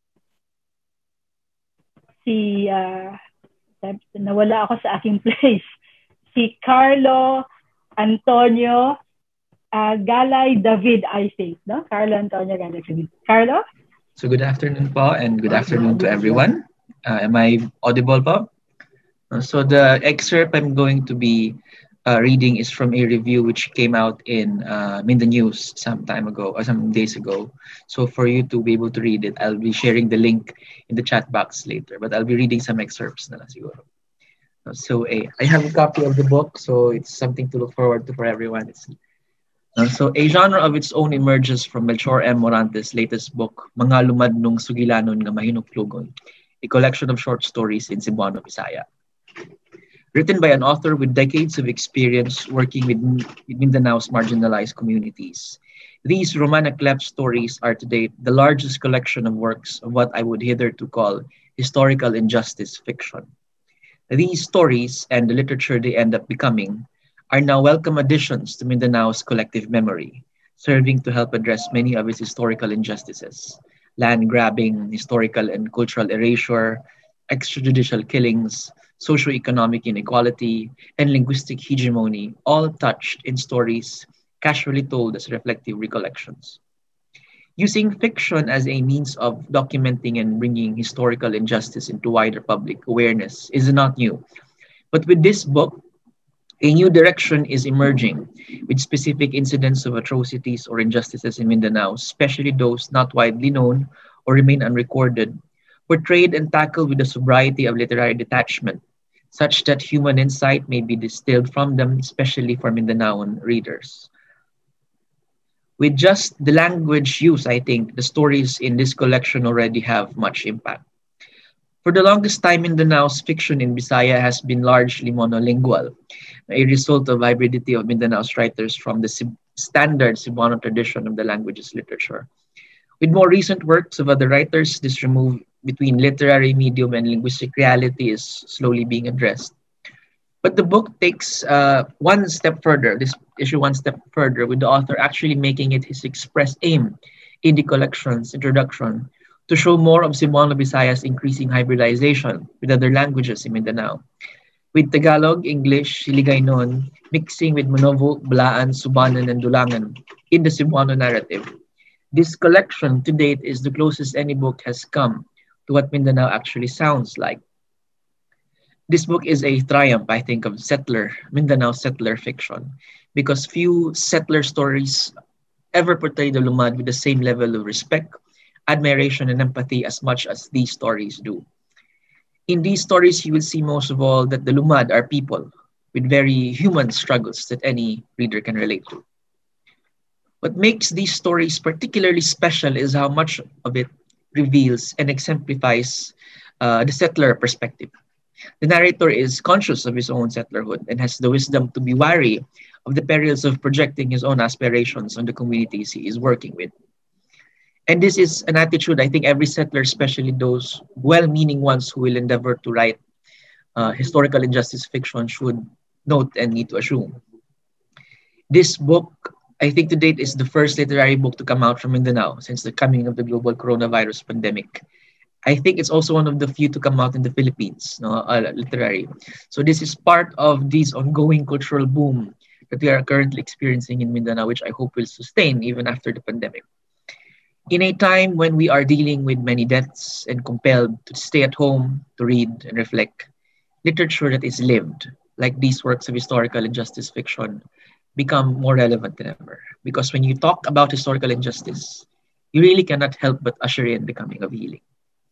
si, uh, nawala ako sa aking place, si Carlo Antonio uh, Galay David, I think, no? Carlo Antonio Galay David. Carlo? So good afternoon po, and good afternoon to everyone. Uh, am I audible po? Uh, so the excerpt I'm going to be uh, reading is from a review which came out in uh, in the news some time ago, or some days ago. So for you to be able to read it, I'll be sharing the link in the chat box later, but I'll be reading some excerpts na lang siguro. So a, I have a copy of the book, so it's something to look forward to for everyone. It's, uh, so a genre of its own emerges from Melchor M. Morantes' latest book, Mga Lumadnong Sugilanon nga Mahinuklugon, a collection of short stories in Cebuano, Bisaya. Written by an author with decades of experience working with, with Mindanao's marginalized communities. These Romanaclep stories are to date the largest collection of works of what I would hitherto call historical injustice fiction. These stories, and the literature they end up becoming, are now welcome additions to Mindanao's collective memory, serving to help address many of its historical injustices: land grabbing, historical and cultural erasure, extrajudicial killings, socioeconomic inequality, and linguistic hegemony, all touched in stories casually told as reflective recollections. Using fiction as a means of documenting and bringing historical injustice into wider public awareness is not new. But with this book, a new direction is emerging, with specific incidents of atrocities or injustices in Mindanao, especially those not widely known or remain unrecorded, portrayed and tackled with a sobriety of literary detachment, such that human insight may be distilled from them, especially for Mindanaoan readers. With just the language use, I think the stories in this collection already have much impact. For the longest time, Mindanao's fiction in Bisaya has been largely monolingual, a result of hybridity of Mindanao's writers from the standard Cebuano tradition of the language's literature. With more recent works of other writers, this remove between literary medium and linguistic reality is slowly being addressed. But the book takes uh, one step further, this issue one step further, with the author actually making it his express aim in the collection's introduction to show more of Cebuano Bisaya's increasing hybridization with other languages in Mindanao, with Tagalog, English, Hiligaynon mixing with Manovo, Blaan, Subanan, and Dulangan in the Cebuano narrative. This collection to date is the closest any book has come to what Mindanao actually sounds like. This book is a triumph, I think, of settler, Mindanao settler fiction, because few settler stories ever portray the Lumad with the same level of respect, admiration, and empathy as much as these stories do. In these stories, you will see most of all that the Lumad are people with very human struggles that any reader can relate to. What makes these stories particularly special is how much of it reveals and exemplifies uh, the settler perspective. The narrator is conscious of his own settlerhood and has the wisdom to be wary of the perils of projecting his own aspirations on the communities he is working with. And this is an attitude I think every settler, especially those well-meaning ones who will endeavor to write uh, historical injustice fiction, should note and need to assume. This book, I think to date, is the first literary book to come out from Mindanao since the coming of the global coronavirus pandemic. I think it's also one of the few to come out in the Philippines, no, uh, literary. So this is part of this ongoing cultural boom that we are currently experiencing in Mindanao, which I hope will sustain even after the pandemic. In a time when we are dealing with many deaths and compelled to stay at home to read and reflect, literature that is lived, like these works of historical injustice fiction, become more relevant than ever. Because when you talk about historical injustice, you really cannot help but usher in the coming of healing.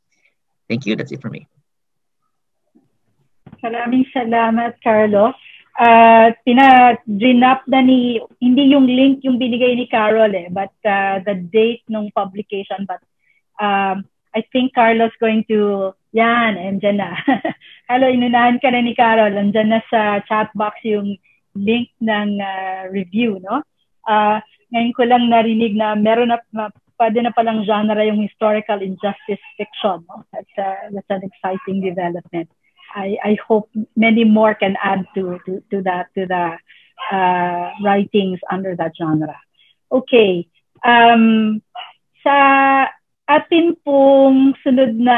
Thank you. That's it for me. Maraming salamat, Carlos. uh, tina-drinap na ni, hindi yung link yung binigay ni Carol eh, but uh, the date ng publication. But um, I think Carlos going to, yan, andyan na. Hello, inunahan ka na ni Carol. Andyan na sa chat box yung link ng uh, review, no? Uh, ngayon ko lang narinig na meron na, na pwede na palang genre yung historical injustice fiction, no? That's, uh, that's an exciting development. I, I hope many more can add to to, to that to the uh, writings under that genre. Okay. Um, sa atin pong sunod na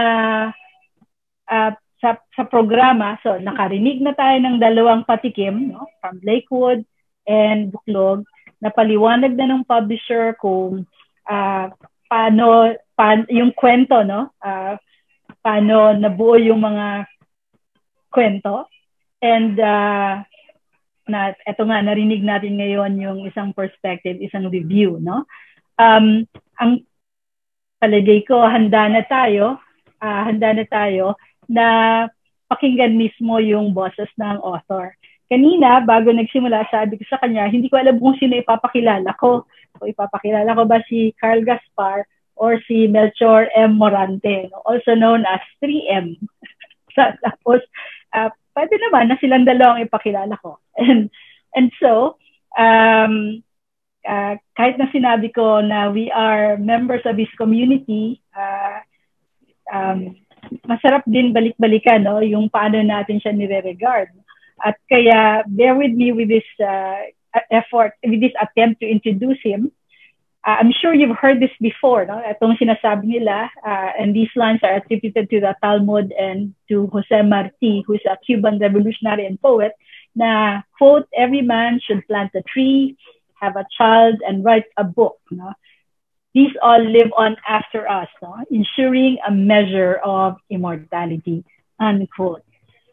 uh, sa, sa programa, so nakarinig na tayo ng dalawang patikim, no? From Lakewood and Buklog, napaliwanag na ng publisher kung uh, paano, paano yung kwento, no? Uh, paano nabuo yung mga kwento. And uh, na eto nga narinig natin ngayon yung isang perspective, isang review, no? Um, ang palagay ko handa na tayo, uh, handa na tayo na pakinggan mismo yung boses ng author. Kanina bago nagsimula, sabi ko sa kanya, hindi ko alam kung sino ipapakilala ko. O ipapakilala ko ba si Carl Gaspar or si Melchor M. Morante, no? Also known as three M. Tapos Uh, pwede naman na silang dalawang ipakilala ko. And, and so, um, uh, kahit na sinabi ko na we are members of his community, uh, um, masarap din balik-balikan, no? Yung paano natin siya nire-regard. At kaya, bear with me with this uh, effort, with this attempt to introduce him. Uh, I'm sure you've heard this before, no? Itong sinasabi nila, uh, and these lines are attributed to the Talmud and to Jose Marti, who is a Cuban revolutionary and poet, na, quote, every man should plant a tree, have a child, and write a book. No? These all live on after us, no? Ensuring a measure of immortality, unquote.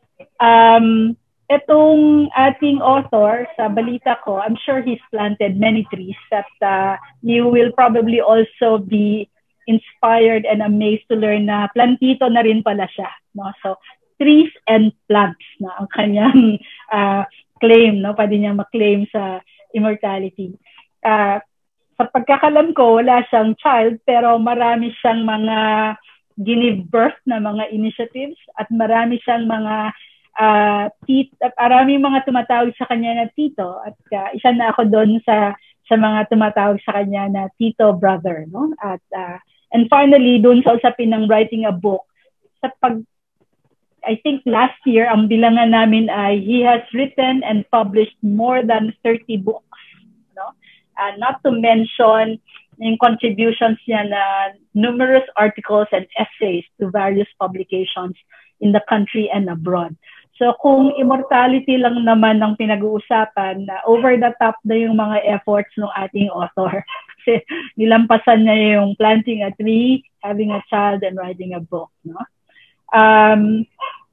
Um, Itong ating author, sa balita ko, I'm sure he's planted many trees that uh, you will probably also be inspired and amazed to learn na plantito na rin pala siya. No? So, trees and plants na ang kanyang uh, claim, no? Pwede niya ma-claim sa immortality. Uh, sa pagkakalam ko, wala siyang child, pero marami siyang mga give birth na mga initiatives at marami siyang mga Uh, tit at maraming mga tumatawag sa kanya na tito at uh, isa na ako doon sa sa mga tumatawag sa kanya na tito brother, no? At uh, and finally doon sa usapin ng writing a book, sa pag I think last year ang bilangan namin ay he has written and published more than thirty books, no? Uh, not to mention yung contributions niya na numerous articles and essays to various publications in the country and abroad. So kung immortality lang naman ang pinag-uusapan, na over the top na yung mga efforts ng ating author. Kasi nilampasan niya yung planting a tree, having a child, and writing a book. No? Um,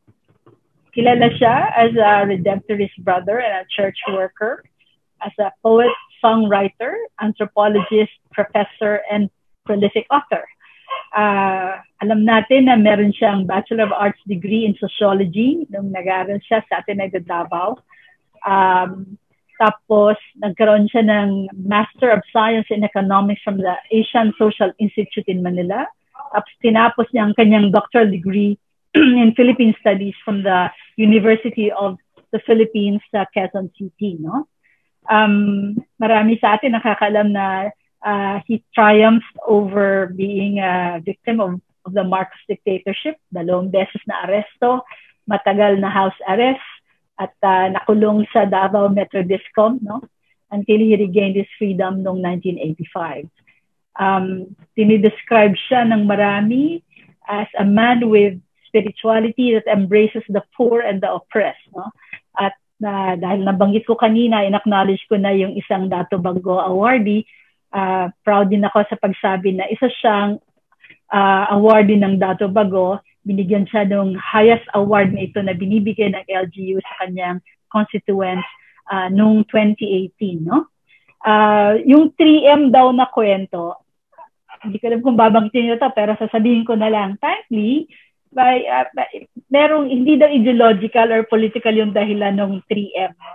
kilala siya as a Redemptorist brother and a church worker, as a poet, songwriter, anthropologist, professor, and prolific author. Uh, alam natin na meron siyang Bachelor of Arts degree in Sociology nung nag-aaral siya sa Ateneo de Davao. Um, tapos, nagkaroon siya ng Master of Science in Economics from the Asian Social Institute in Manila. Tapos, tinapos niya ang kanyang doctoral degree in Philippine Studies from the University of the Philippines sa Quezon City. No? Um, marami sa atin nakakalam na Uh, he triumphed over being a victim of, of the Marcos dictatorship, dalawang beses na aresto, matagal na house arrest, at uh, nakulong sa Davao Metro Discom, no? Until he regained his freedom noong nineteen eighty-five. Um, tinidescribe siya ng marami as a man with spirituality that embraces the poor and the oppressed. No? At uh, dahil nabanggit ko kanina, in-acknowledge ko na yung isang Dato Baggo awardee. Uh, proud din ako sa pagsabi na isa siyang uh, awardee ng Dato Baggo. Binigyan siya ng highest award na ito na binibigyan ng L G U sa kanyang constituents uh, noong twenty eighteen. No? Uh, yung three M daw na kwento, hindi ko alam kung babanggitin nyo ito, pero sasabihin ko na lang, frankly, by, uh, by, merong, hindi daw ideological or political yung dahilan ng three M.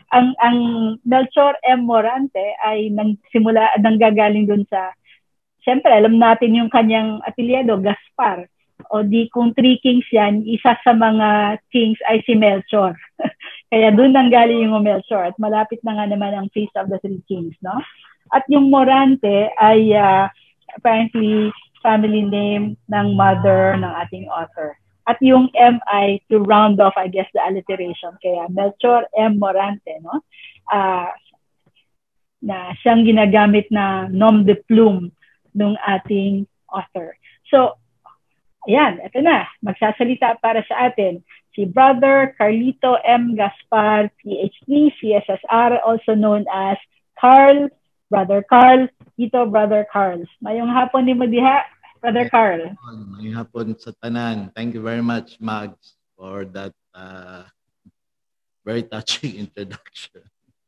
ang ang Melchor M. Morante ay nagsimula, nanggagaling dun sa, siyempre, alam natin yung kanyang apelyido, Gaspar. O di kung three kings yan, isa sa mga kings ay si Melchor. Kaya doon nanggaling yung Melchor. At malapit na nga naman ang Feast of the Three Kings, no? At yung Morante ay uh, apparently family name ng mother ng ating author. At yung M ay to round off, I guess, the alliteration. Kaya Melchor M. Morante, no? Uh, na siyang ginagamit na nom de plume ng ating author. So, ayan, ito na. Magsasalita para sa atin si Brother Carlito M. Gaspar, P H D, C S S R, also known as Carl, Brother Carl, Ito Brother Carl. Mayong hapon ni mo diha, Brother Carl. Mayong hapon sa tanan. Thank you very much, Mags, for that uh, very touching introduction.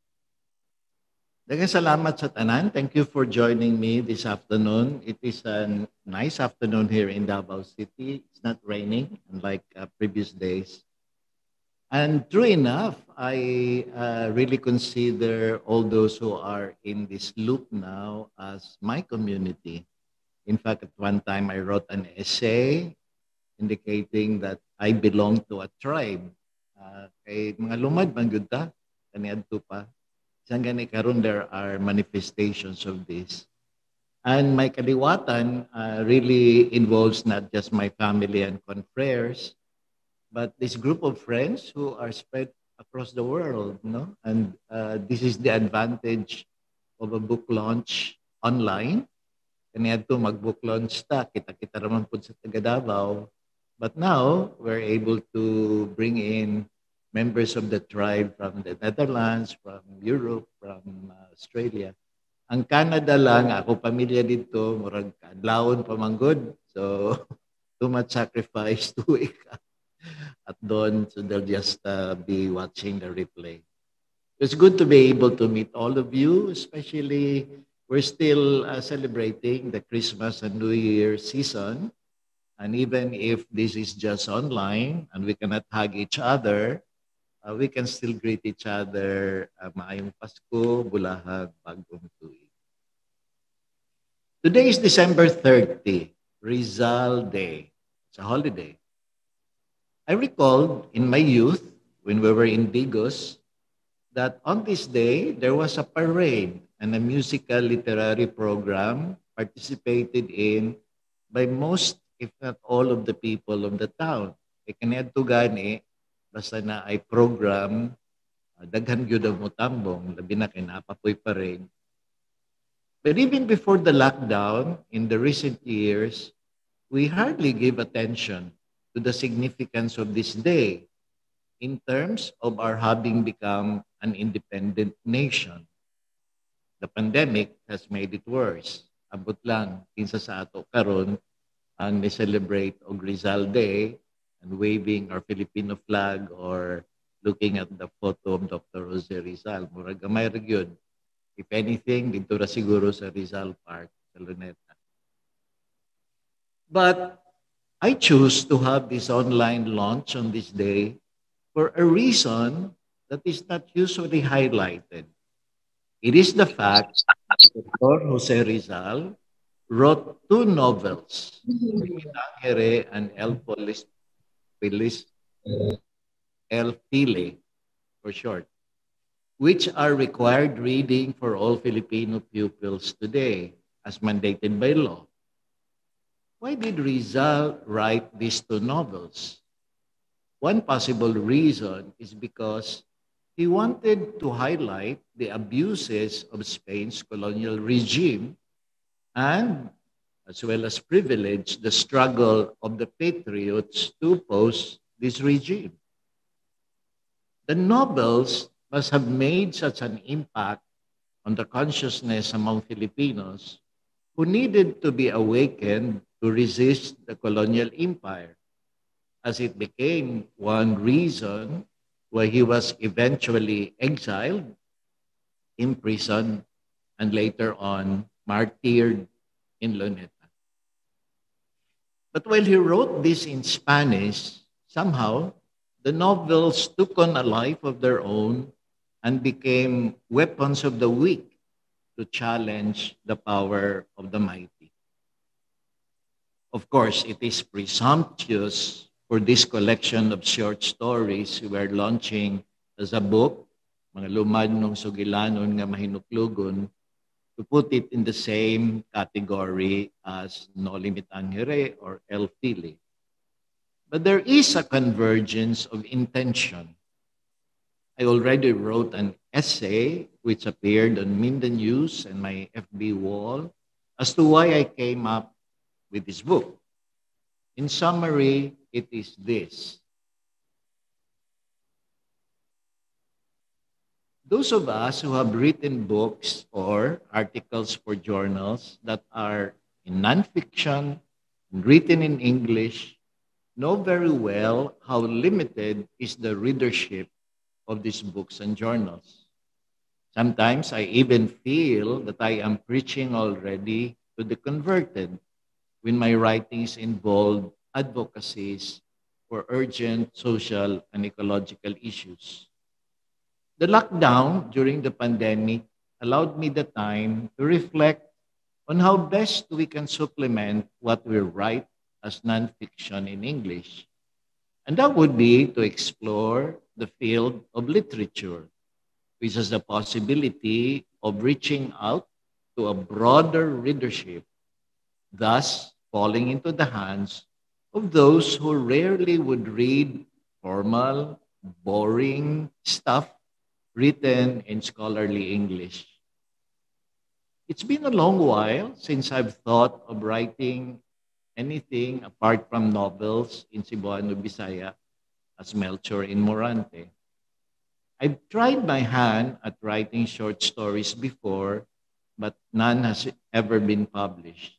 Daghang salamat sa tanan. Thank you for joining me this afternoon. It is a nice afternoon here in Davao City. It's not raining unlike uh, previous days. And true enough, I uh, really consider all those who are in this loop now as my community. In fact, at one time I wrote an essay indicating that I belong to a tribe. Uh, kay mga lumad man gyud ta, kaniadto pa. Isang gani karon there are manifestations of this. And my kaliwatan uh, really involves not just my family and confreres, but this group of friends who are spread across the world, no? And uh, this is the advantage of a book launch online. Kaniadto mag-book launch ta, kita-kita raman pud sa taga Davao. But now we're able to bring in members of the tribe from the Netherlands, from Europe, from uh, Australia. Ang Canada lang, ako pamilya dito, murag kadlawon pamanggod. So, too much sacrifice to wake up at dawn. So they'll just uh, be watching the replay. It's good to be able to meet all of you, especially we're still uh, celebrating the Christmas and New Year season. And even if this is just online and we cannot hug each other, Uh, we can still greet each other, uh, maayong Pasko, bulahag, bagong tuig. Today is December thirtieth, Rizal Day. It's a holiday. I recalled in my youth, when we were in Digos, that on this day, there was a parade and a musical literary program participated in by most, if not all, of the people of the town. Ikaniyadto gani, basta na ay program, uh, daghan gyud ang mutambong, labi na kay napapoy pa rin. But even before the lockdown, in the recent years, we hardly give attention to the significance of this day in terms of our having become an independent nation. The pandemic has made it worse. Abot lang, kinsa sa ato karon ang ni-celebrate og Rizal Day, and waving our Filipino flag or looking at the photo of Doctor Jose Rizal. Murag gamay ra gyud. If anything, dito ra siguro sa Rizal Park, sa Luneta. But I choose to have this online launch on this day for a reason that is not usually highlighted. It is the fact that Doctor Jose Rizal wrote two novels, Pinangere and El Polis Pilis, El Pile, for short, which are required reading for all Filipino pupils today, as mandated by law. Why did Rizal write these two novels? One possible reason is because he wanted to highlight the abuses of Spain's colonial regime and as well as privilege the struggle of the patriots to oppose this regime. The novels must have made such an impact on the consciousness among Filipinos who needed to be awakened to resist the colonial empire, as it became one reason why he was eventually exiled, imprisoned, and later on martyred in Luneta. But while he wrote this in Spanish, somehow the novels took on a life of their own and became weapons of the weak to challenge the power of the mighty. Of course, it is presumptuous for this collection of short stories we are launching as a book, mga lumad nung sugilanon nga mahinuklugon, to put it in the same category as No Limit Angere or El Fili. But there is a convergence of intention. I already wrote an essay which appeared on Minden News and my F B wall as to why I came up with this book. In summary, it is this. Those of us who have written books or articles for journals that are in nonfiction and written in English know very well how limited is the readership of these books and journals. Sometimes I even feel that I am preaching already to the converted when my writings involve advocacies for urgent social and ecological issues. The lockdown during the pandemic allowed me the time to reflect on how best we can supplement what we write as nonfiction in English. And that would be to explore the field of literature, which has the possibility of reaching out to a broader readership, thus falling into the hands of those who rarely would read formal, boring stuff written in scholarly English. It's been a long while since I've thought of writing anything apart from novels in Cebuano Bisaya as Melchor in Morante. I've tried my hand at writing short stories before, but none has ever been published.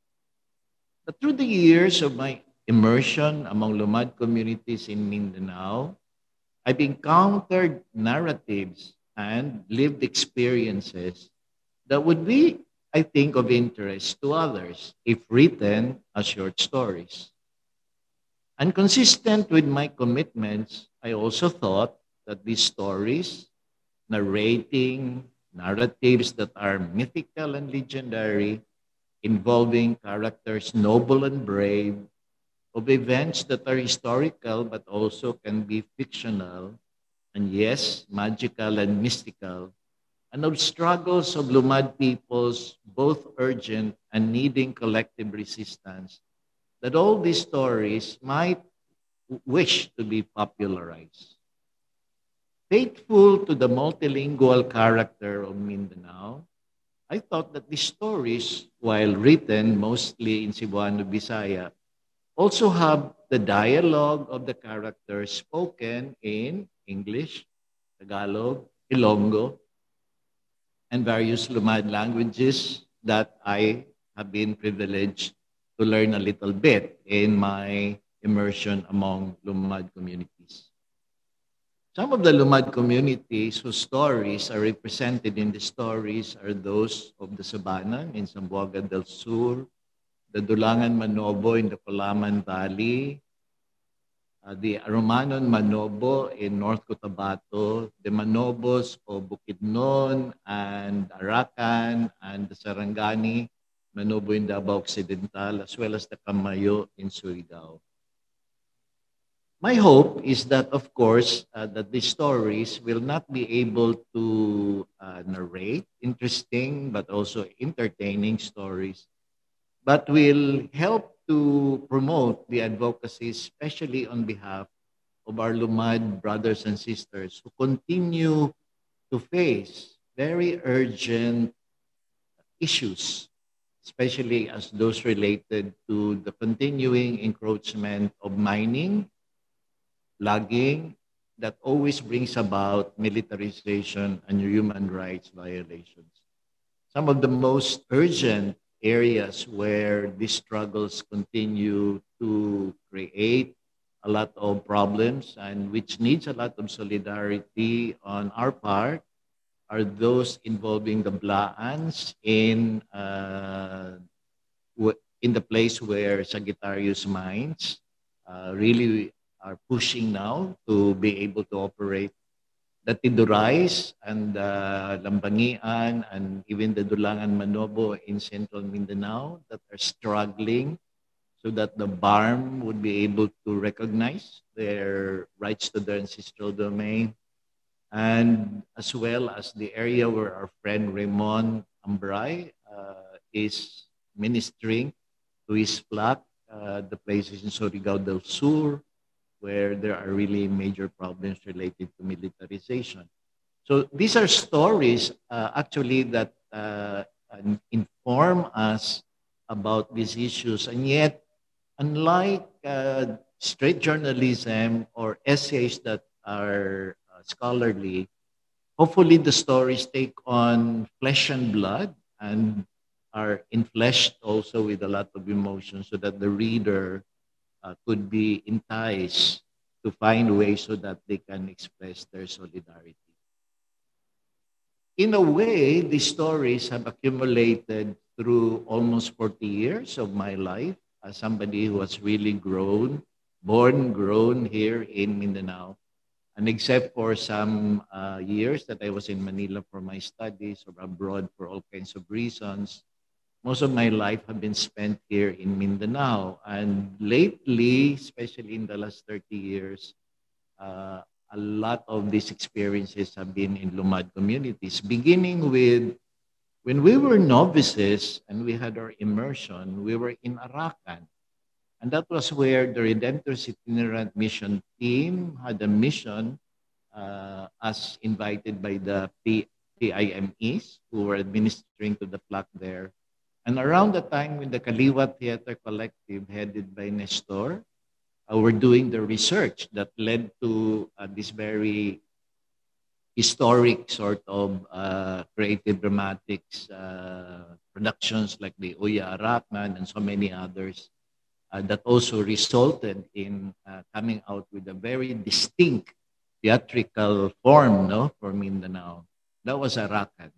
But through the years of my immersion among Lumad communities in Mindanao, I've encountered narratives and lived experiences that would be, I think, of interest to others if written as short stories. And consistent with my commitments, I also thought that these stories, narrating narratives that are mythical and legendary, involving characters noble and brave, of events that are historical but also can be fictional, and yes, magical and mystical, and of struggles of Lumad peoples, both urgent and needing collective resistance, that all these stories might wish to be popularized. Faithful to the multilingual character of Mindanao, I thought that these stories, while written mostly in Cebuano Bisaya, also have the dialogue of the characters spoken in English, Tagalog, Ilonggo, and various Lumad languages that I have been privileged to learn a little bit in my immersion among Lumad communities. Some of the Lumad communities whose stories are represented in the stories are those of the Sabanan in Zamboanga del Sur, the Dulangan Manobo in the Colaman Valley, uh, the Aromanon Manobo in North Cotabato, the Manobos of Bukidnon and Arakan, and the Sarangani Manobo in Davao Occidental, as well as the Camayo in Surigao. My hope is that, of course, uh, that these stories will not be able to uh, narrate interesting but also entertaining stories, but will help to promote the advocacy, especially on behalf of our Lumad brothers and sisters who continue to face very urgent issues, especially as those related to the continuing encroachment of mining, logging, that always brings about militarization and human rights violations. Some of the most urgent areas where these struggles continue to create a lot of problems and which needs a lot of solidarity on our part are those involving the Blaans in, uh, in the place where Sagittarius mines uh, really are pushing now to be able to operate. the Tidurais and uh, Lambangian and even the Dulangan Manobo in central Mindanao that are struggling so that the B A R M would be able to recognize their rights to their ancestral domain, and as well as the area where our friend Raymond Ambray uh, is ministering to his flock, uh, the places in Surigao del Sur, where there are really major problems related to militarization. So these are stories uh, actually that uh, inform us about these issues, and yet, unlike uh, straight journalism or essays that are uh, scholarly, hopefully the stories take on flesh and blood and are infleshed also with a lot of emotion so that the reader uh, could be enticed to find ways so that they can express their solidarity. In a way, these stories have accumulated through almost forty years of my life as somebody who has really grown, born, grown here in Mindanao. And except for some uh, years that I was in Manila for my studies or abroad for all kinds of reasons, most of my life have been spent here in Mindanao. And lately, especially in the last thirty years, uh, a lot of these experiences have been in Lumad communities, beginning with when we were novices and we had our immersion, we were in Arakan. And that was where the Redemptor's Itinerant Mission team had a mission uh, as invited by the P I M Es who were administering to the flock there. And around the time when the Kaliwa Theater Collective, headed by Nestor, uh, were doing the research that led to uh, this very historic sort of uh, creative dramatics uh, productions like the Uya Arakman and so many others uh, that also resulted in uh, coming out with a very distinct theatrical form, no, for Mindanao. That was Arakan.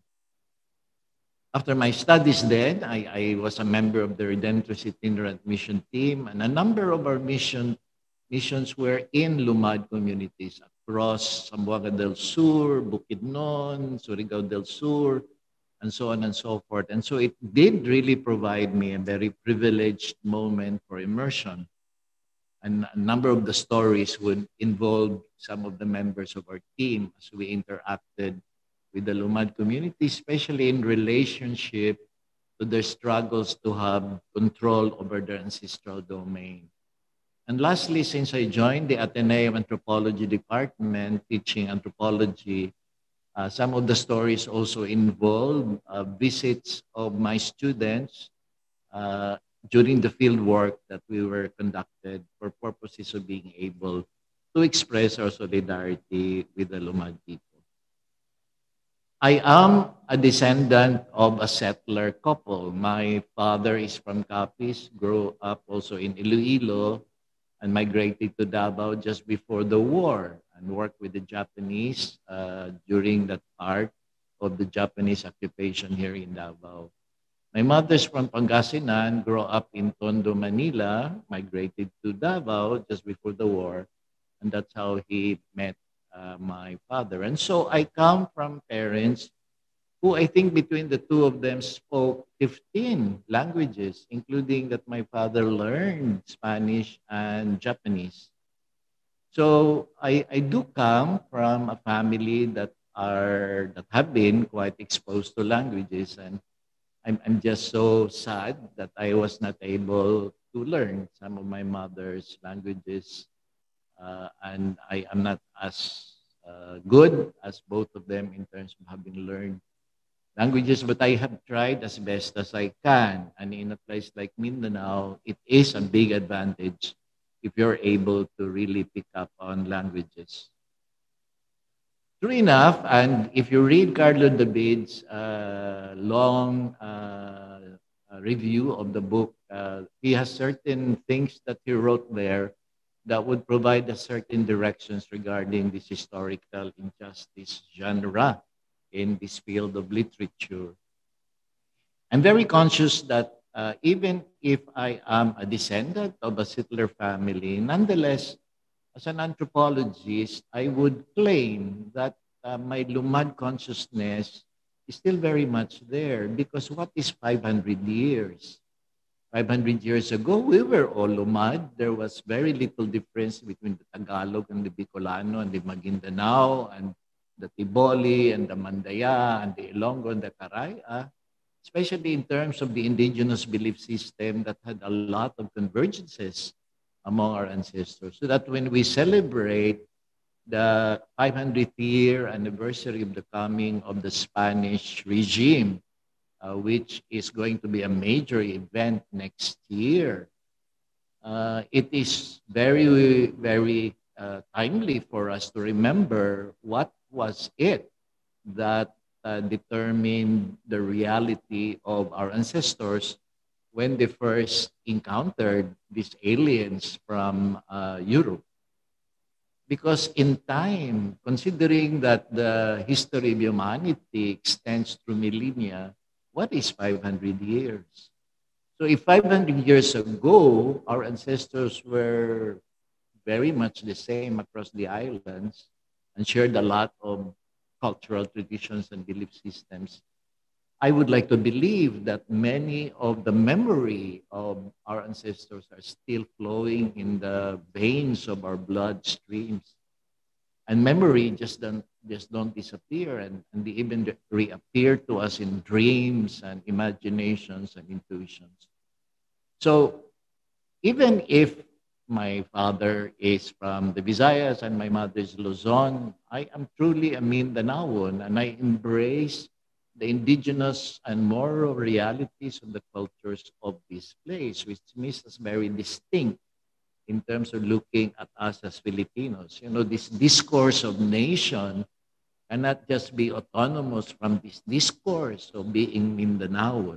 After my studies then, I, I was a member of the Redemptor's Itinerant Mission team, and a number of our mission missions were in Lumad communities across Zamboanga del Sur, Bukidnon, Surigao del Sur, and so on and so forth. And so it did really provide me a very privileged moment for immersion. And a number of the stories would involve some of the members of our team as we interacted with the Lumad community, especially in relationship to their struggles to have control over their ancestral domain. And lastly, since I joined the Ateneo Anthropology Department teaching anthropology, uh, some of the stories also involve uh, visits of my students uh, during the field work that we were conducted for purposes of being able to express our solidarity with the Lumad people. I am a descendant of a settler couple. My father is from Capiz, grew up also in Iloilo, and migrated to Davao just before the war and worked with the Japanese uh, during that part of the Japanese occupation here in Davao. My mother's from Pangasinan, grew up in Tondo, Manila, migrated to Davao just before the war, and that's how he met uh, my father. And so I come from parents who I think between the two of them spoke fifteen languages, including that my father learned Spanish and Japanese. So I, I do come from a family that are that have been quite exposed to languages, and I'm, I'm just so sad that I was not able to learn some of my mother's languages, uh, and I am not as uh, good as both of them in terms of having learned languages, but I have tried as best as I can. And in a place like Mindanao, it is a big advantage if you're able to really pick up on languages. True enough, and if you read Carlo David's uh, long uh, review of the book, uh, he has certain things that he wrote there that would provide a certain directions regarding this historical injustice genre in this field of literature. I'm very conscious that uh, even if I am a descendant of a settler family, nonetheless, as an anthropologist, I would claim that uh, my Lumad consciousness is still very much there, because what is five hundred years? five hundred years ago, we were all Lumad. There was very little difference between the Tagalog and the Bicolano and the Maguindanao and the Tiboli and the Mandaya and the Ilonggo and the Caraya, especially in terms of the indigenous belief system that had a lot of convergences among our ancestors. So that when we celebrate the five hundredth year anniversary of the coming of the Spanish regime, uh, which is going to be a major event next year, uh, it is very, very uh, timely for us to remember what was it that uh, determined the reality of our ancestors when they first encountered these aliens from uh, Europe. Because in time, considering that the history of humanity extends through millennia, what is five hundred years? So if five hundred years ago, our ancestors were very much the same across the islands and shared a lot of cultural traditions and belief systems, I would like to believe that many of the memory of our ancestors are still flowing in the veins of our blood streams. And memory just don't, just don't disappear, and, and they even reappear to us in dreams and imaginations and intuitions. So even if my father is from the Visayas and my mother is Luzon, I am truly a Mindanaoan, and I embrace the indigenous and moral realities of the cultures of this place, which makes us very distinct in terms of looking at us as Filipinos. You know, this discourse of nation cannot just be autonomous from this discourse of being Mindanaoan.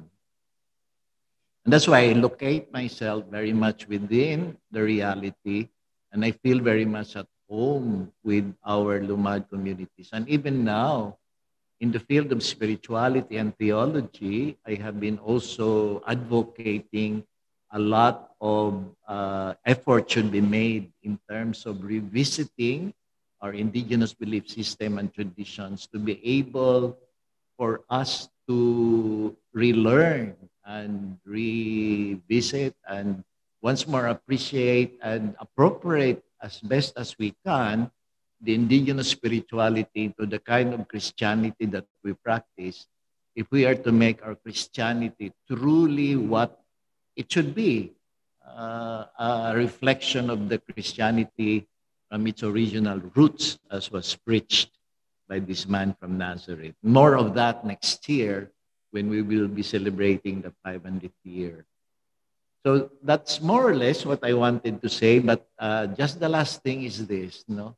And that's why I locate myself very much within the reality, and I feel very much at home with our Lumad communities. And even now, in the field of spirituality and theology, I have been also advocating a lot of uh, effort should be made in terms of revisiting our indigenous belief system and traditions to be able for us to relearn and revisit and once more appreciate and appropriate as best as we can the indigenous spirituality to the kind of Christianity that we practice, if we are to make our Christianity truly what it should be, uh, a reflection of the Christianity from its original roots, as was preached by this man from Nazareth. More of that next year when we will be celebrating the five hundredth year. So that's more or less what I wanted to say, but uh, just the last thing is this, no?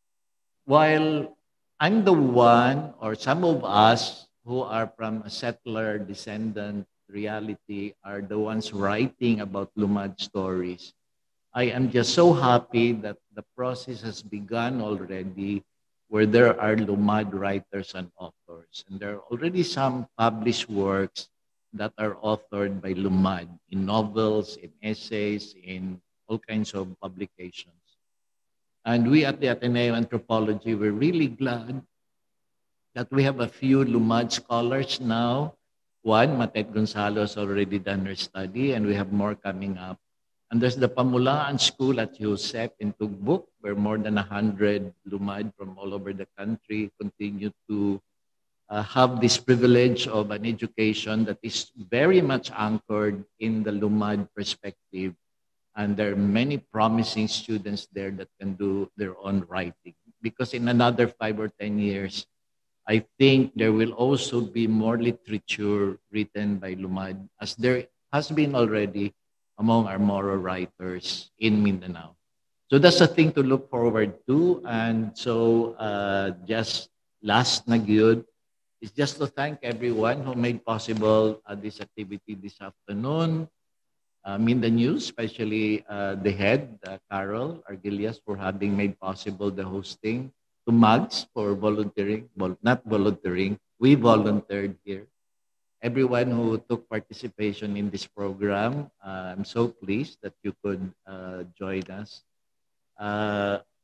While I'm the one, or some of us who are from a settler descendant reality are the ones writing about Lumad stories, I am just so happy that the process has begun already where there are Lumad writers and authors. And there are already some published works that are authored by Lumad in novels, in essays, in all kinds of publications. And we at the Ateneo Anthropology, we're really glad that we have a few Lumad scholars now. One, Matet Gonzalo has already done her study, and we have more coming up. And there's the Pamulaan School at Joseph in Tugbuk, where more than one hundred Lumad from all over the country continue to uh, have this privilege of an education that is very much anchored in the Lumad perspective. And there are many promising students there that can do their own writing. Because in another five or ten years, I think there will also be more literature written by Lumad, as there has been already among our Moro writers in Mindanao. So that's a thing to look forward to. And so uh, just last na gyud is just to thank everyone who made possible uh, this activity this afternoon. Uh, Mindanews, especially uh, the head, uh, Carol Argilias, for having made possible the hosting. To Mags for volunteering, vol not volunteering, we volunteered here. Everyone who took participation in this program, uh, I'm so pleased that you could uh, join us. Uh,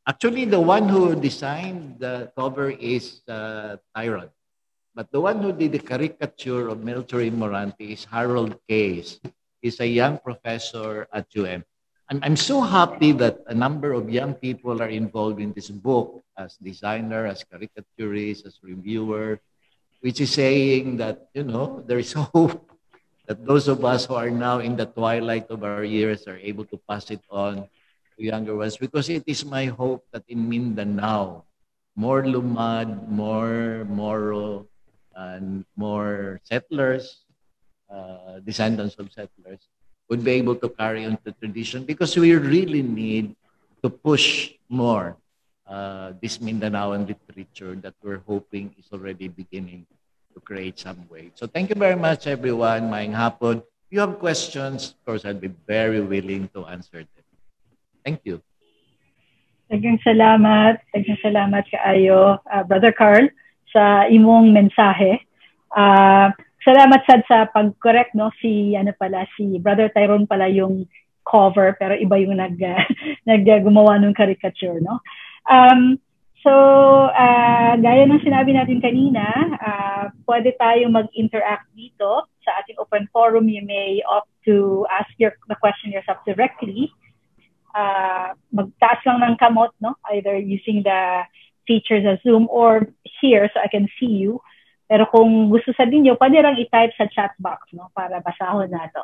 Actually, the one who designed the cover is uh, Tyron. But the one who did the caricature of Melchor Morante is Harold Case. He's a young professor at U M. I'm, I'm so happy that a number of young people are involved in this book as designer, as caricaturist, as reviewer, which is saying that, you know, there is hope that those of us who are now in the twilight of our years are able to pass it on to younger ones. Because it is my hope that in Mindanao, more Lumad, more Moro, and more settlers, uh, descendants of settlers, would be able to carry on the tradition, because we really need to push more uh, this Mindanaoan literature that we're hoping is already beginning to create some way. So thank you very much, everyone. Maayong hapon. If you have questions, of course, I'll be very willing to answer them. Thank you. Daghang salamat. Daghang salamat kaayo, uh, Brother Carl, sa imong mensahe. Uh, salamat sad sa pag-correct, no, si ano pala si Brother Tyrone pala yung cover, pero iba yung nag uh, nag uh, gumawa ng caricature, no. Um so uh, gaya ng sinabi natin kanina, uh, pwede tayong mag-interact dito sa ating open forum. You may opt to ask your the question yourself directly. Uh, magtaas lang ng kamot, no, either using the features of Zoom or here so I can see you. Pero kung gusto sa ninyo, pwede lang i-type sa chat box, no, para basahon nato.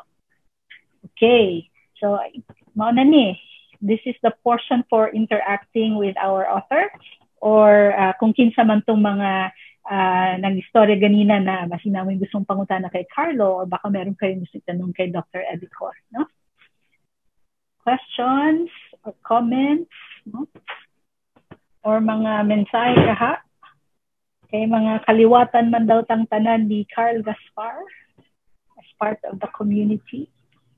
Okay. So, mauna ni. This is the portion for interacting with our author, or uh, kung kinsa man tong mga uh, nag-istorya ganina na masinaming gustong pangutana kay Carlo, or baka meron kayong gusto itanong kay Doctor Edicor, no? Questions or comments, no? Or mga mensahe kaha kay mga kaliwatan man daw tang tanan ni Carl Gaspar as part of the community.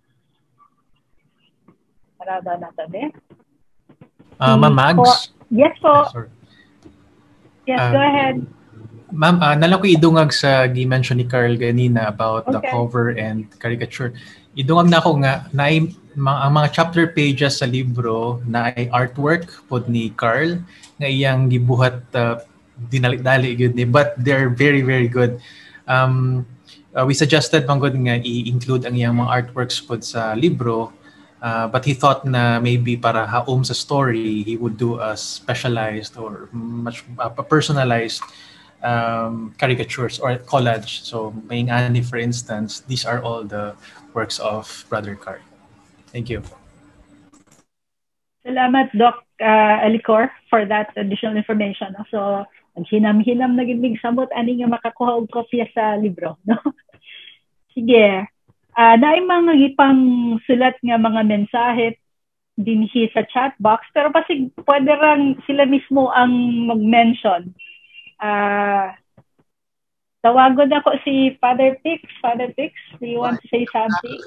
Para daw nato de. Uh, Ma'am Mags? Yes po. Uh, sorry. Yes, uh, go ahead. Ma'am, uh, nalang ko idungag sa gi-mention ni Carl ganina about okay. the cover and caricature. Idungag na ako nga, na ang mga chapter pages sa libro na ay artwork pod ni Carl nga iyang gibuhat uh, dinali-dali good ni, but they're very very good. Um, uh, we suggested man gud nga i-include ang iyang mga artworks pod sa libro, uh, but he thought na maybe para haom sa story he would do a specialized or much uh, personalized um, caricatures or collage. So Maing Ani, for instance, these are all the works of Brother Carl. Thank you. Salamat, Doc uh, Edicor, for that additional information. So, ang hinam-hinam na gimig samot ani nga makakuha og kopya sa libro, no? Sige. Uh, naay mga ipang sulat nga mga mensahe dinhi sa chat box, pero pasig pwede rang sila mismo ang mag-mention. Uh, tawagon ako si Father Pix. Father Pix, do you want to say something?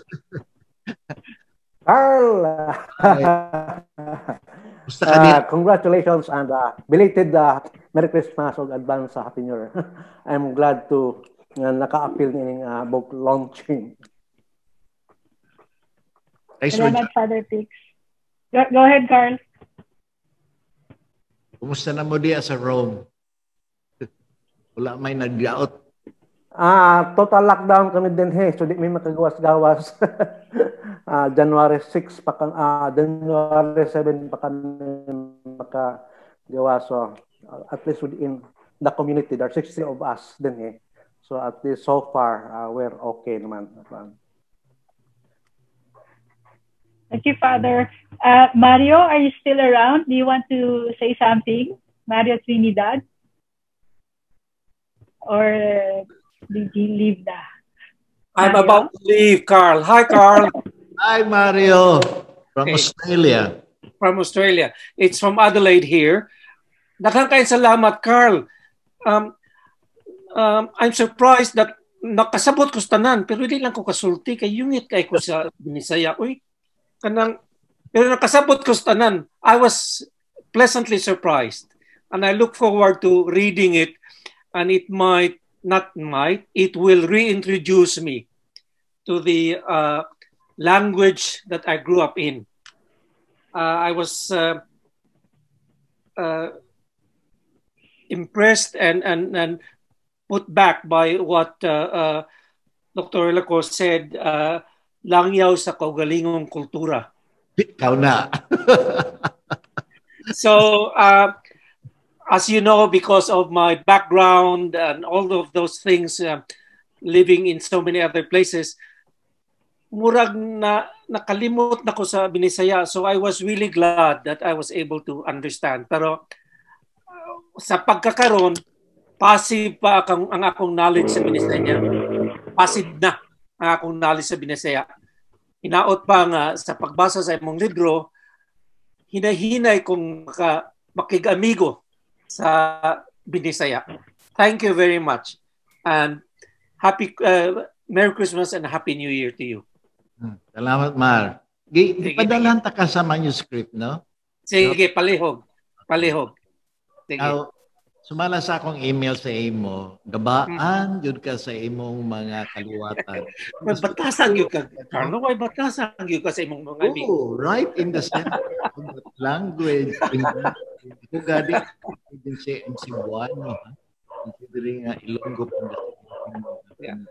Carl, uh, congratulations and uh, belated uh, Merry Christmas or advance uh, Happy New Year. I'm glad to uh, naka-appeal in uh, book launching. Salamat, Father Pix. Go, go ahead, Carl. Kumusta na mo diya sa Rome? Wala may nag-out. Ah, total lockdown kami din he, so di may makagawas-gawas. uh, January sixth pa kan uh, January seventh pa kami makagawas. So uh, at least within the community there are sixty of us din he. So at least so far uh, we're okay naman. Thank you, Father. Uh, Mario, are you still around? Do you want to say something? Mario Trinidad? Or did you leave na? I'm about to leave, Carl. Hi, Carl. Hi, Mario. From okay. Australia. From Australia. It's from Adelaide here. Daghang kayong salamat, Carl. Um, um, I'm surprised that nakasabot ko sa tanan, pero hindi lang ko kasulti, kay yungit kay ko sa Binisaya. Uy, kanang, pero nakasabot ko sa tanan. I was pleasantly surprised. And I look forward to reading it. And it might, not might, it will reintroduce me to the uh, language that I grew up in. Uh, I was uh, uh, impressed and, and, and put back by what uh, uh, Doctor Lacor said, uh, langyaw sa kaugalingong kultura. Ikaw na. So, uh, as you know, because of my background and all of those things, uh, living in so many other places, murag na nakalimot na ko sa Binisaya. So I was really glad that I was able to understand. Pero uh, sa pagkakaroon, passive pa akong, ang akong knowledge sa Binisaya. Passive na ang akong knowledge sa Binisaya. Hinaot pa nga sa pagbasa sa imong libro, hinahinay kong maka, makig-amigo sa Binisaya. Thank you very much. And happy uh, Merry Christmas and Happy New Year to you. Salamat, Mar. Ipadalhan ta ka sa manuscript, no? Sige, palihog. Palihog. Sige. Now, sumala sa akong email sa imo, gabaan yun ka sa imong mga kaliwatan. Batasan yun ka, Carlo. Why batasan yun ka sa imong mga amigo? Oh, right in the center of the language. Ito gadi, din si M C Buano, considering nga Ilonggo Pangasinan.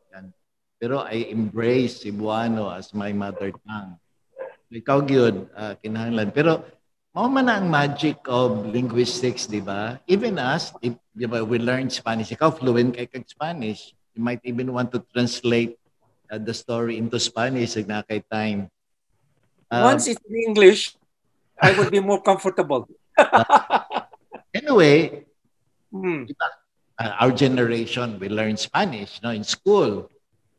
Pero I embrace Cebuano as my mother tongue. Ikaw gyud uh, kinahanglan. Pero mao man ang magic of linguistics, di ba? Even us, if, di ba, we learn Spanish. Ikaw fluent kay kag Spanish. You might even want to translate uh, the story into Spanish ag na kay time. Um, Once it's in English, I would be more comfortable. uh, anyway, hmm. diba, uh, our generation, we learn Spanish, no, in school.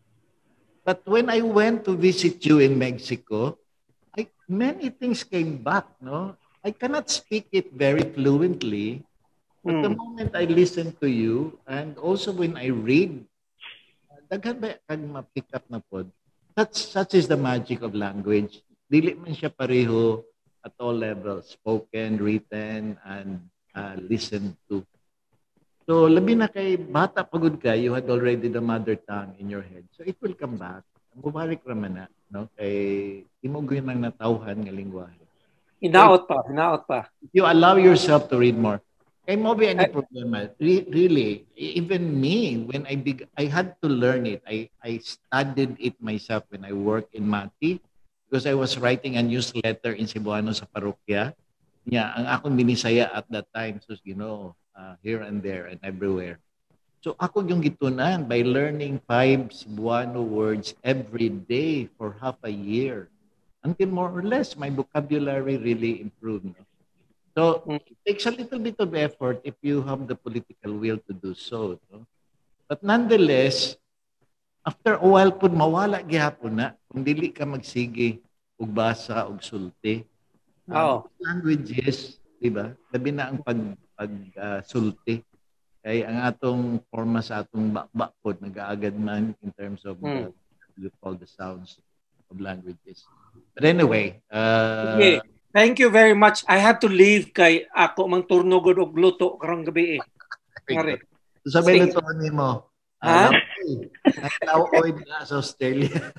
But when I went to visit you in Mexico, I, many things came back, no? I cannot speak it very fluently, but mm. the moment I listen to you, and also when I read, daghan ba kag ma-pick up na pod. That's such is the magic of language. Dili man siya pareho at all levels, spoken, written, and uh, listened to. So, labi na kay bata pagod ka, you had already the mother tongue in your head. So, it will come back. Bumalik naman na, no? Kay imog yun ang natawhan ng lingwahe. Hinaot pa, hinaot pa. If you allow yourself to read more, kay mo be any problema. Re really, even me, when I big, I had to learn it. I, I studied it myself when I worked in Mati because I was writing a newsletter in Cebuano sa parokya. Yeah, ang akong Binisaya at that time, so you know, Uh, here and there and everywhere. So ako yung gitunan by learning five Cebuano words every day for half a year. Until more or less, my vocabulary really improved. No? So it takes a little bit of effort if you have the political will to do so. No? But nonetheless, after a while po, mawala gihapon na kung dili ka magsige og basa og sulti. Oh. Uh, languages, di ba? Labi na ang pag pag uh, sulti. Kaya ang atong forma sa atong bakbakod nag-aagad man in terms of hmm. uh, all the sounds of languages. But anyway, uh, okay. Thank you very much. I have to leave kay ako mang turno gud og luto karong gabi eh. Ngari. Sabi luto nimo. Ha? Naglaoy na sa Australia.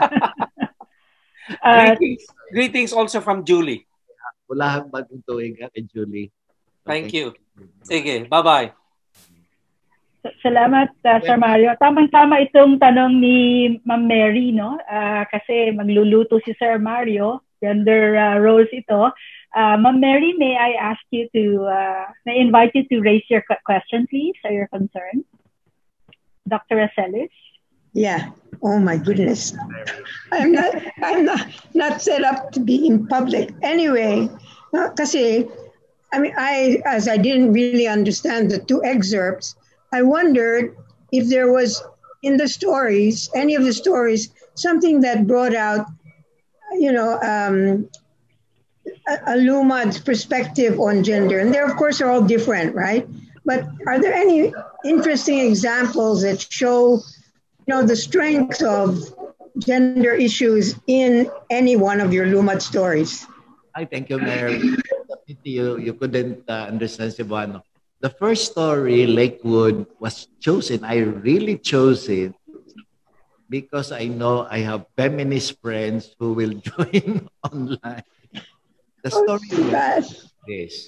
uh, greetings, greetings also from Julie. Wala hang bagong tuig kay Julie. Thank you. Sige, bye-bye. Salamat, uh, Sir Mario. Tamang-tama itong tanong ni Ma'am Mary, no? Uh, kasi magluluto si Sir Mario. Gender uh, roles ito. Uh, Ma'am Mary, may I ask you to, uh, may I invite you to raise your question, please, or your concern? Doctor Acelis? Yeah. Oh, my goodness. I'm not, I'm not, not set up to be in public. Anyway, no, kasi I mean, I, as I didn't really understand the two excerpts, I wondered if there was in the stories, any of the stories, something that brought out, you know, um, a, a Lumad's perspective on gender. And they, of course, are all different, right? But are there any interesting examples that show, you know, the strength of gender issues in any one of your Lumad stories? I thank you, Mary. You, you couldn't uh, understand Cebuano. The first story, Lakewood, was chosen. I really chose it because I know I have feminist friends who will join online. The story oh, is this.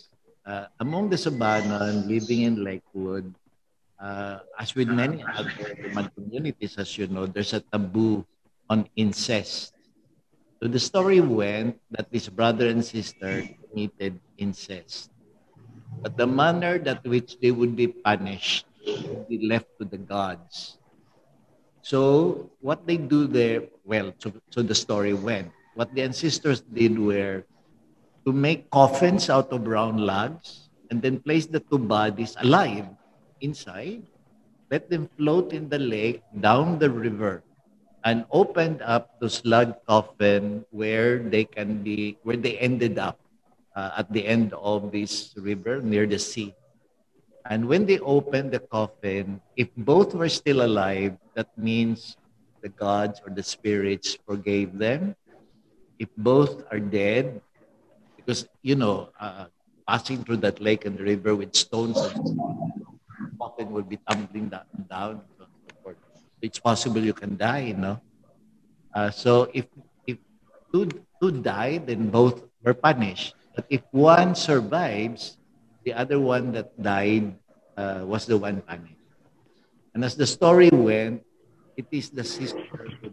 uh, among the Sabanan living in Lakewood, uh, as with many other Lumad communities, as you know, there's a taboo on incest. So the story went that this brother and sister committed incest. But the manner that which they would be punished would be left to the gods. So what they do there, well, so, so the story went. What the ancestors did were to make coffins out of brown logs and then place the two bodies alive inside, let them float in the lake down the river, and opened up those log coffin where they can be, where they ended up uh, at the end of this river near the sea. And when they opened the coffin, if both were still alive, that means the gods or the spirits forgave them. If both are dead, because, you know, uh, passing through that lake and the river with stones and the coffin will be tumbling down, down and so forth. It's possible you can die, you know. Uh, so if if two, two died, then both were punished. But if one survives, the other one that died uh, was the one punished. And as the story went, it is the sister who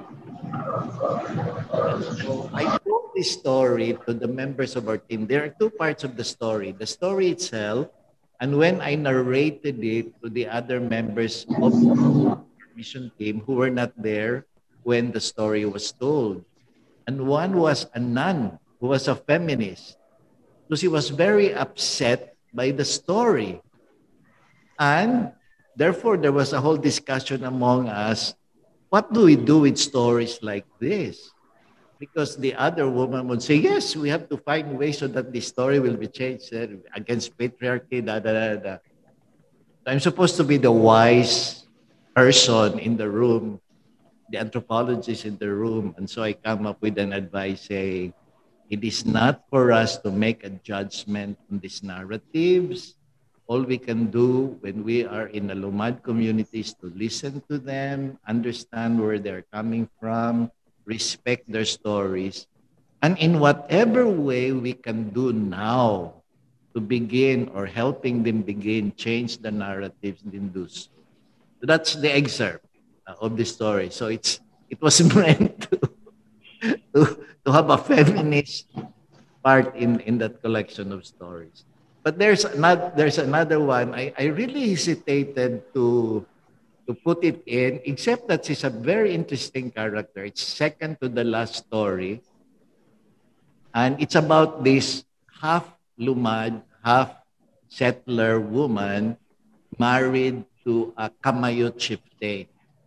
So I told this story to the members of our team. There are two parts of the story. The story itself, and when I narrated it to the other members of the mission team who were not there when the story was told. And one was a nun who was a feminist. So she was very upset by the story. And therefore, there was a whole discussion among us. What do we do with stories like this? Because the other woman would say, yes, we have to find ways so that the story will be changed uh, against patriarchy, da, da, da, da. So I'm supposed to be the wise person in the room, the anthropologist in the room. And so I come up with an advice saying, it is not for us to make a judgment on these narratives. All we can do when we are in the Lumad community is to listen to them, understand where they're coming from, respect their stories, and in whatever way we can do now to begin or helping them begin change the narratives, then do so. So that's the excerpt uh, of the story. So it's it was meant to, to, to have a feminist part in, in that collection of stories. But there's another, there's another one. I, I really hesitated to to put it in, except that she's a very interesting character. It's second to the last story. And it's about this half Lumad, half settler woman married to a Kamayot chieftain.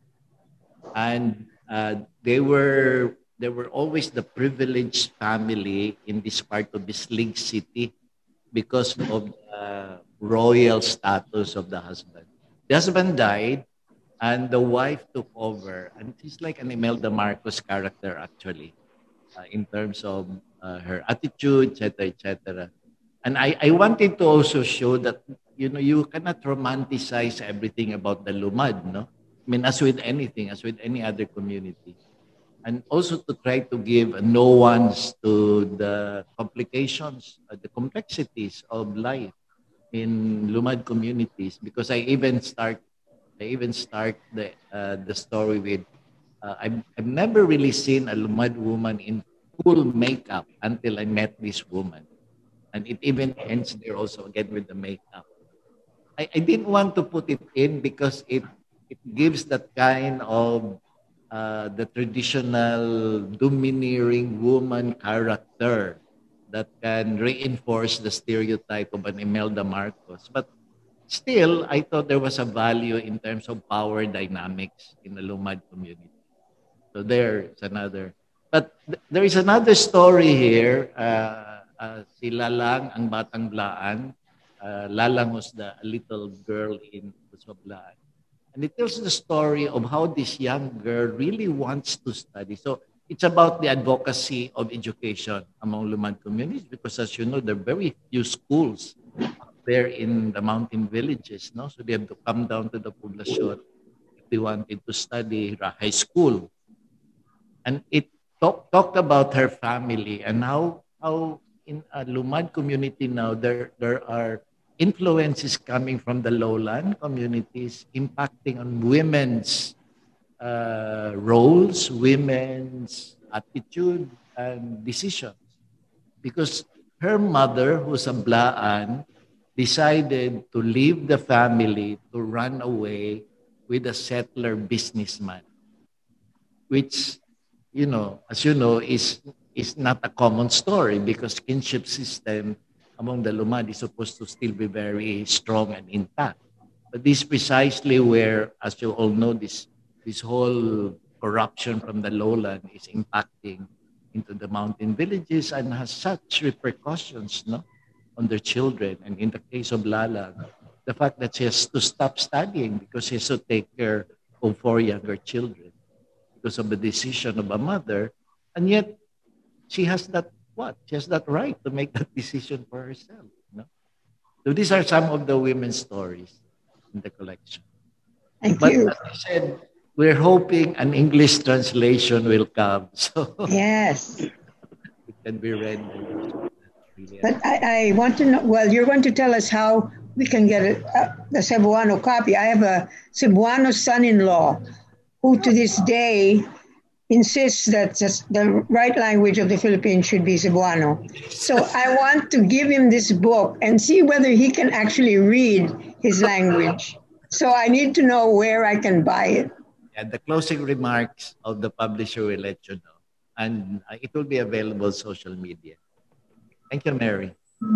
And uh, they were they were always the privileged family in this part of Bislig City because of the royal status of the husband. The husband died, and the wife took over, and she's like an Imelda Marcos character, actually, uh, in terms of uh, her attitude, et cetera, et cetera. And I, I wanted to also show that, you know, you cannot romanticize everything about the Lumad, no? I mean, as with anything, as with any other community. And also to try to give a nuance to the complications, uh, the complexities of life in Lumad communities, because I even start I even start the uh, the story with, uh, I've, I've never really seen a Lumad woman in full makeup until I met this woman. And it even ends there also again with the makeup. I, I didn't want to put it in because it, it gives that kind of uh, the traditional domineering woman character that can reinforce the stereotype of an Imelda Marcos. But still, I thought there was a value in terms of power dynamics in the Lumad community. So there's another. But th there is another story here. Uh, uh, si Lalang, ang Batang Blaan. Uh, Lalang was the a little girl in Blaan. And it tells the story of how this young girl really wants to study. So it's about the advocacy of education among Lumad communities because, as you know, there are very few schools there in the mountain villages, no? So they have to come down to the poblacion if they wanted to study high school. And it talk, talked about her family and how, how in a Lumad community now, there, there are influences coming from the lowland communities impacting on women's uh, roles, women's attitude and decisions. Because her mother, who's a Blaan, decided to leave the family to run away with a settler businessman, which, you know, as you know, is, is not a common story because kinship system among the Lumad is supposed to still be very strong and intact. But this is precisely where, as you all know, this, this whole corruption from the lowland is impacting into the mountain villages and has such repercussions, no, on their children. And in the case of Lala, the fact that she has to stop studying because she has to take care of four younger children because of the decision of a mother, and yet she has that what? She has that right to make that decision for herself. No? So these are some of the women's stories in the collection. Thank but you. As I said, we're hoping an English translation will come. So yes, it can be read. But I, I want to know, well, you're going to tell us how we can get a, uh, the Cebuano copy. I have a Cebuano son-in-law who to this day insists that the right language of the Philippines should be Cebuano. So I want to give him this book and see whether he can actually read his language. So I need to know where I can buy it. And the closing remarks of the publisher will let you know. And it will be available on social media. Thank you, Mary.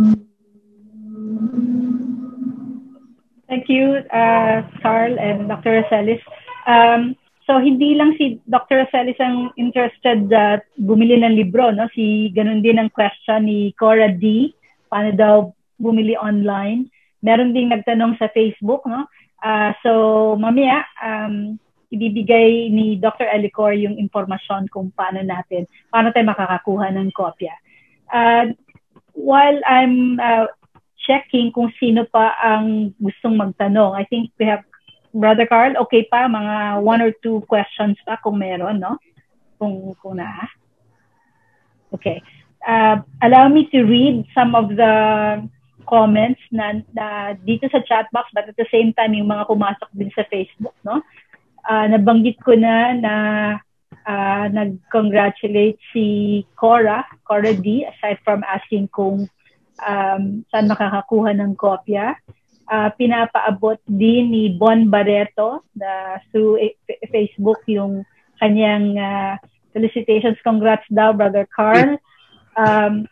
Thank you, uh, Carl and Doctor Rosales. Um, so hindi lang si Doctor Rosales ang interested uh, bumili ng libro, no? Si ganun din ang question ni Cora D. Paano daw bumili online? Meron ding nagtanong sa Facebook, no? Uh, so mamaya, um, ibibigay ni Doctor Elicor yung impormasyon kung paano natin, paano tayo makakakuha ng kopya. Uh, while I'm uh, checking kung sino pa ang gustong magtanong, I think we have Brother Carl, okay pa, mga one or two questions pa kung meron, no? Kung, kung na. Okay. Uh, allow me to read some of the comments na, na dito sa chat box, but at the same time, yung mga pumasok din sa Facebook, no? Uh, nabanggit ko na na uh, nag-congratulate si Cora, Cora D, aside from asking kung um, saan makakakuha ng kopya. Uh, pinapaabot din ni Bon Barreto na through Facebook yung kanyang uh, felicitations. Congrats daw, Brother Carl. Um,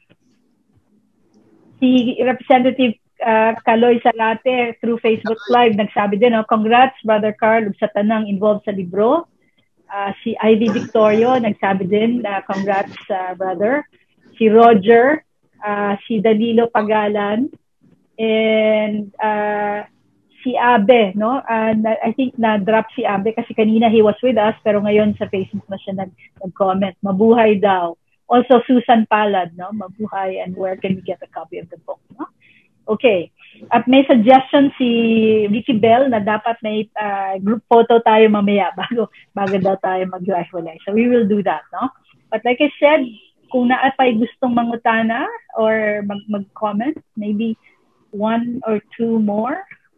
si Representative uh, Kaloy Salate through Facebook Live nagsabi din, oh, congrats, Brother Carl, sa tanang involved sa libro. Uh, si Ivy Victorio nagsabi din, uh, congrats, uh, brother. Si Roger, uh, si Danilo Pagalan, and uh, si Abe, no? Uh, I think na-drop si Abe kasi kanina he was with us pero ngayon sa Facebook na siya nag-comment. Mabuhay daw. Also Susan Palad, no? Mabuhay, and where can we get a copy of the book, no? Okay. At may suggestion si Vicky Bell na dapat may uh, group photo tayo mamaya bago bago daw tayo mag-hiwalay. So we will do that, no? But like I said, kung naapay gustong mangutana or mag-comment, maybe one or two more.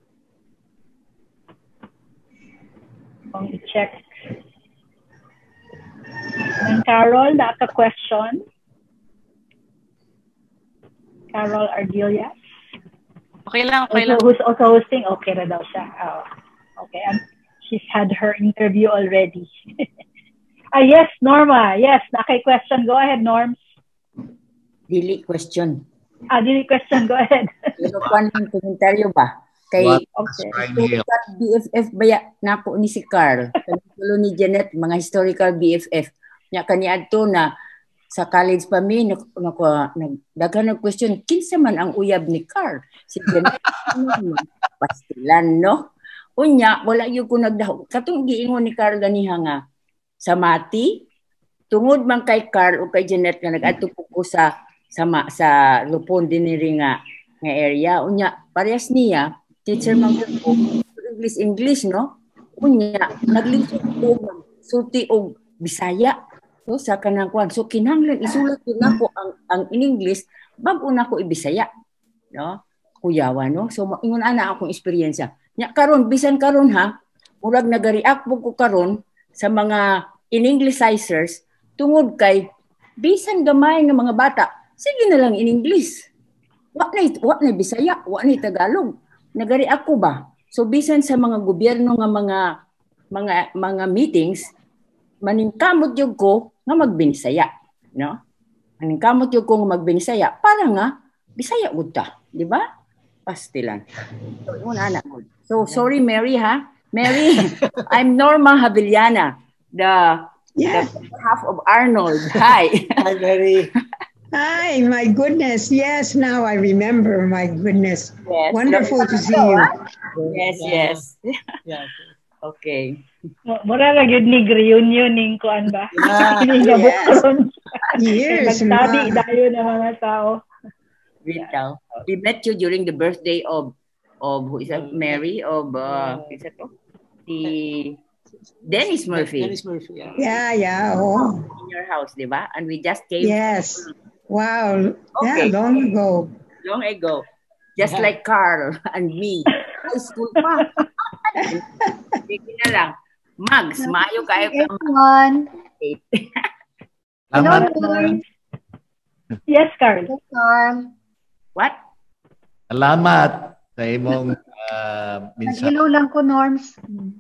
Kung i-check. And Carol, naka-question. Carol Ardillas. Okay lang, okay also, lang. Who's also hosting? Okay na daw siya. Oh, okay. And she's had her interview already. ah, yes, Norma. Yes, naka-question. Go ahead, Norms. Dili question. Ah, dili question. Go ahead. Pero kung anong komentaryo ba? Kay okay. B F F baya nako ni si Carl. Kanilo ni Janet, mga historical B F F. Nya kaniadto na sa college pa mi nako nagdagan ng question, kinsa man ang uyab ni Carl? Si Janet pastilan, no? Unya wala gyud ko nagdaho. Katong giingon ni Carl ganiha nga sa Mati tungod man kay Carl o kay Janet nga nagadto ko sa sama sa Lupon diniri nga nga area, unya parehas niya teacher man ko English English, no? Unya naglisod ko sulti og Bisaya, so sa kanang kwan, so kinahanglan isulat ko nako ang ang in English bago na ko ibisaya, no? Kuyawa, no? So ingon ana akong eksperyensya. Nya karon bisan karon ha, murag nagari-react ko karon sa mga in-Englishizers tungod kay bisan gamay nga mga bata, sige na lang in English. Wa na wa na Bisaya, wa na Tagalog. Nagari-react ko ba? So bisan sa mga gobyerno nga mga mga mga meetings, maningkamot yung ko nga magbinisaya, no? Maningkamot yung ko nga magbinisaya para nga Bisaya gud ta, di ba? Pastilan. So, yun, anak mo. So sorry Mary ha. Mary, I'm Norma Havillana, the, yeah. the half of Arnold. Hi. Hi Mary. Hi, my goodness. Yes, now I remember. My goodness. Yes. Wonderful to see you. Yes, yes. Yeah. Okay. Mura ra gyud ni reunion ning kuan ba? Yeah. Yes. Years. Nagtabi dayon ang mga tao. Vital. We met you during the birthday of of who is that? Mary of uh, is that to? The Dennis Murphy. Dennis Murphy. Yeah. Yeah, yeah. Oh. In your house, di ba? And we just came. Yes. Wow. Okay. Yeah, long ago. Long ago. Just yeah. like Carl and me. High school pa. Sige na lang. Mags, maayo kayo ka. Everyone. Hello, Lord. Yes, Carl. Yes, Carl. What? Salamat sa imong uh, minsan. Nag-hello lang ko, Norms.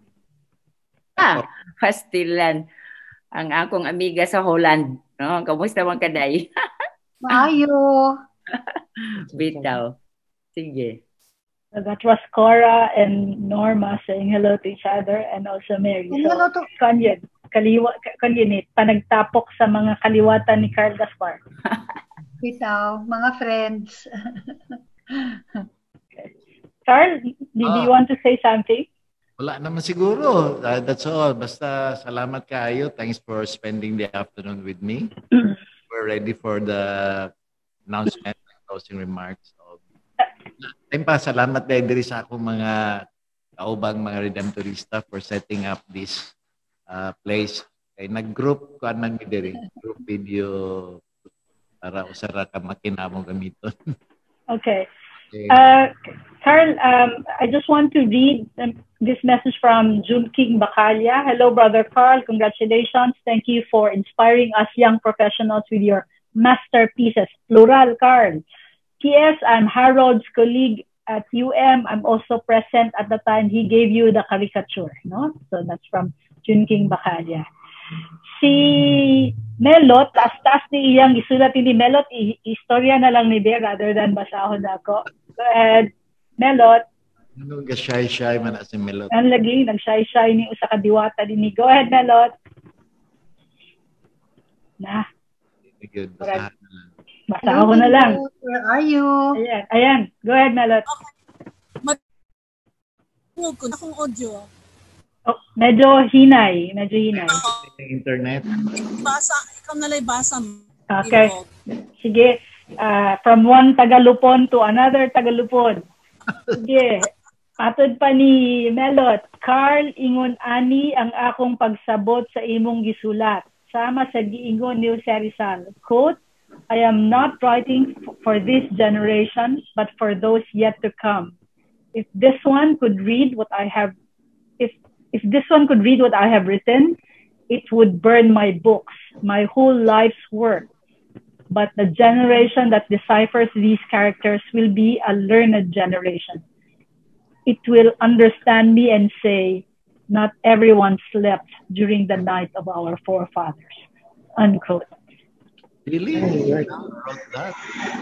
Ah, pastilan. Ang akong amiga sa Holland. No? Kamusta man kaday? Maayo. Bitaw. Sige. So that was Cora and Norma saying hello to each other and also Mary. So, hello to... Kanyan, kaliwa, kanyan, panagtapok sa mga kaliwatan ni Carl Gaspar. Bitaw, mga friends. Carl, did ah. you want to say something? Wala naman siguro. Uh, that's all. Basta salamat kayo. Thanks for spending the afternoon with me. We're ready for the announcement and closing remarks. So, time pa, salamat dahil diri sa akong mga kaubang mga Redemptorista for setting up this uh, place. Kay nag-group ko man mi diri, group video para usara ka makinamong gamiton. Okay. Uh, Carl, um, I just want to read um, this message from June King Bacalya. Hello, Brother Carl. Congratulations. Thank you for inspiring us young professionals with your masterpieces. Plural, Carl. P S. I'm Harold's colleague at U M. I'm also present at the time he gave you the caricature. No? So that's from June King Bacalya. Si Melot, taas-taas ni iyang isulat ni Melot, istorya na lang ni Bear rather than basahon ako. Go ahead, Melot. Ano nga shy-shy man si Melot? Ang lagi, nag-shy-shy ni usa ka diwata din ni. Go ahead, Melot. Na. Good, basahan na lang. Basahon na lang. Where are you? Ayan, ayan. Go ahead, Melot. Mag- ko na akong audio. Oh, medyo hinay, medyo hinay. Internet. Basa, ikaw nalay basa. Okay. Sige. Uh, from one Tagalupon to another Tagalupon. Sige. Atod pa ni Melot, Carl, ingon ani ang akong pagsabot sa imong gisulat. Sama sa giingon ni Jose Rizal. Quote, I am not writing for this generation, but for those yet to come. If this one could read what I have, if If this one could read what I have written, it would burn my books, my whole life's work. But the generation that deciphers these characters will be a learned generation. It will understand me and say, not everyone slept during the night of our forefathers. Unquote. Really? Oh, I wrote that.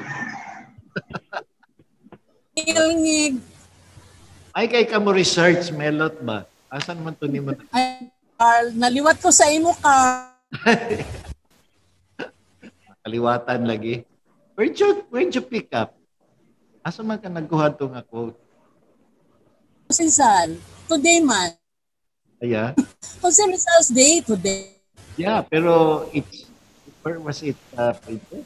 Ay, kay ka mo research, Melot ba? Asan man to ni mo? Ay, Carl, naliwat ko sa imo, Carl. Kaliwatan lagi. Where'd you, where'd you pick up? Asa man ka nagkuha to nga quote? Rizal, today man. Aya? Jose Rizal's day today. Yeah, pero it's, where was it uh, printed?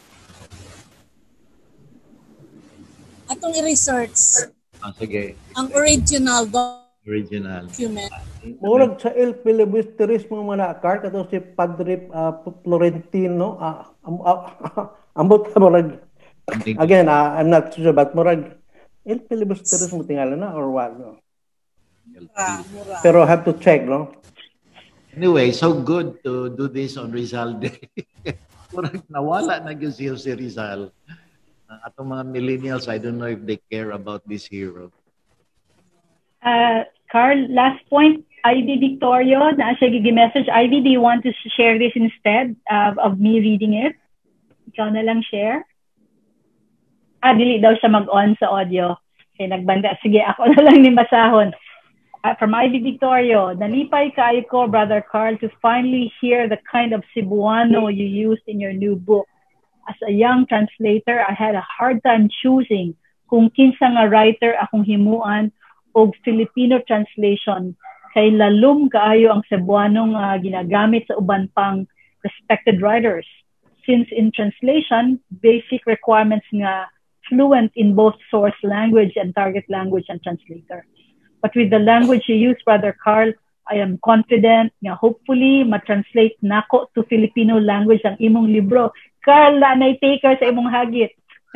Atong i-research. Ah, sige. Ang original do. Original. Murag sa El Filibusteris mga manakar kato si Padre uh, Florentino uh, am, uh, ambot sa murag Again, uh, I'm not sure, but murag, il filibusteros mo tingala na or what? No? Pero have to check, no? Anyway, so good to do this on Rizal Day. Murag nawala na gyud siya si Rizal. Uh, atong mga millennials, I don't know if they care about this hero. Uh, Carl, last point, Ivy Victorio, na siya gigi-message. Ivy, do you want to share this instead uh, of me reading it? Ikaw na lang share. Ah, dili daw siya mag-on sa audio. Kaya nagbanda. Sige, ako na lang ni basahon. Uh, from Ivy Victorio, nalipay kaayo ko, Brother Carl, to finally hear the kind of Cebuano you used in your new book. As a young translator, I had a hard time choosing kung kinsa nga writer akong himuan o Filipino translation kay lalum kaayo ang Cebuano nga ginagamit sa uban pang respected writers. Since in translation, basic requirements nga fluent in both source language and target language and translator. But with the language you use, Brother Carl, I am confident nga hopefully ma-translate nako to Filipino language ang imong libro. Carl, nanay taker sa imong hagit.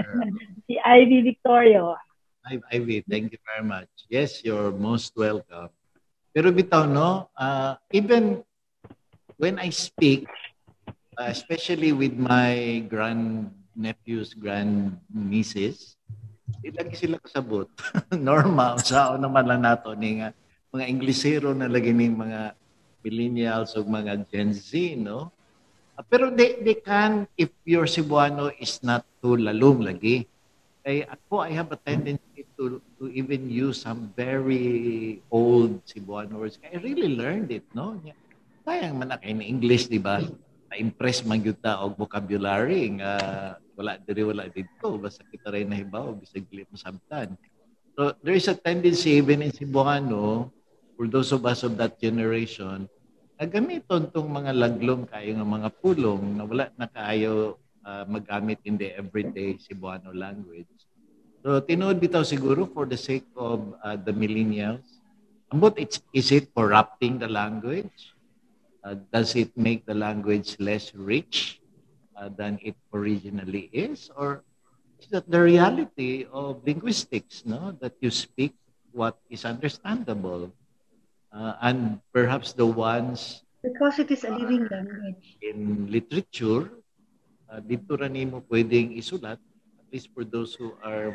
Si Ivy Victorio. Ivy, thank you very much. Yes, you're most welcome. Pero bitaw, no, uh, even when I speak, uh, especially with my grand-nephews, grand-nieces, di lagi sila kasabot. Normal, sao naman lang nato ni nga, mga Inglesero na lagi ng mga millennials o mga Gen Z, no? Uh, pero they, they can, if your Cebuano is not too lalum lagi. Kaya ako, I have a tendency to, to even use some very old Cebuano words. I really learned it, no? Sayang man na kayo na English, di ba? Na-impress man yun ta og vocabulary nga wala diri wala dito. Basta kita rin nahibaw, bisag dili masabtan. So there is a tendency even in Cebuano, for those of us of that generation, na gamiton tong mga laglom kayo ng mga pulong na wala na kayo uh, magamit in the everyday Cebuano language. So tinuod bitaw siguro for the sake of uh, the millennials. But it's, is it corrupting the language? Uh, does it make the language less rich uh, than it originally is? Or is that the reality of linguistics, no? That you speak what is understandable? Uh, and perhaps the ones... Because it is a living language. In literature, uh, dito rin mo pwedeng isulat, at least for those who are...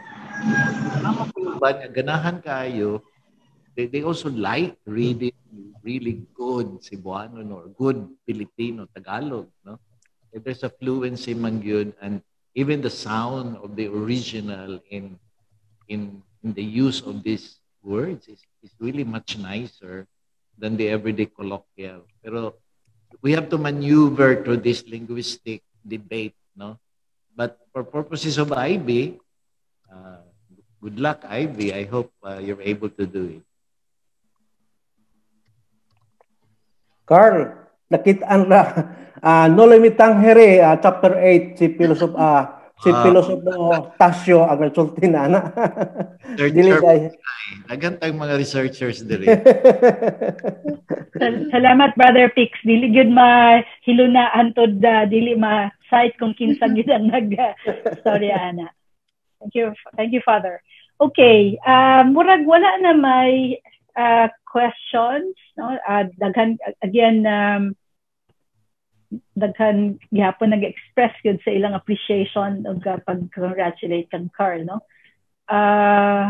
ganahan kayo, they, they also like reading really good Cebuano or good Filipino, Tagalog, no? If there's a fluency man yun, and even the sound of the original in in, in the use of these words is, is really much nicer than the everyday colloquial. Pero we have to maneuver through this linguistic debate, no? But for purposes of I B, uh, good luck, Ivy. I hope uh, you're able to do it. Carl, nakitaan ra uh, no limitang here uh, chapter eight si philosoph uh, si uh, philosopho Tasio ang nagsulti na na. Dili kay nagantang mga researchers diri. Salamat Brother Pix. Dili gyud ma hiluna antod uh, dili ma cite kung kinsa gyud ang nag storya ana. Thank you. Thank you Father. Okay, uh, murag wala na may uh, questions, no? Uh, daghan again um, daghan gihapon nag-express gyud sa ilang appreciation ug uh, pag-congratulate kang Carl, no? Uh,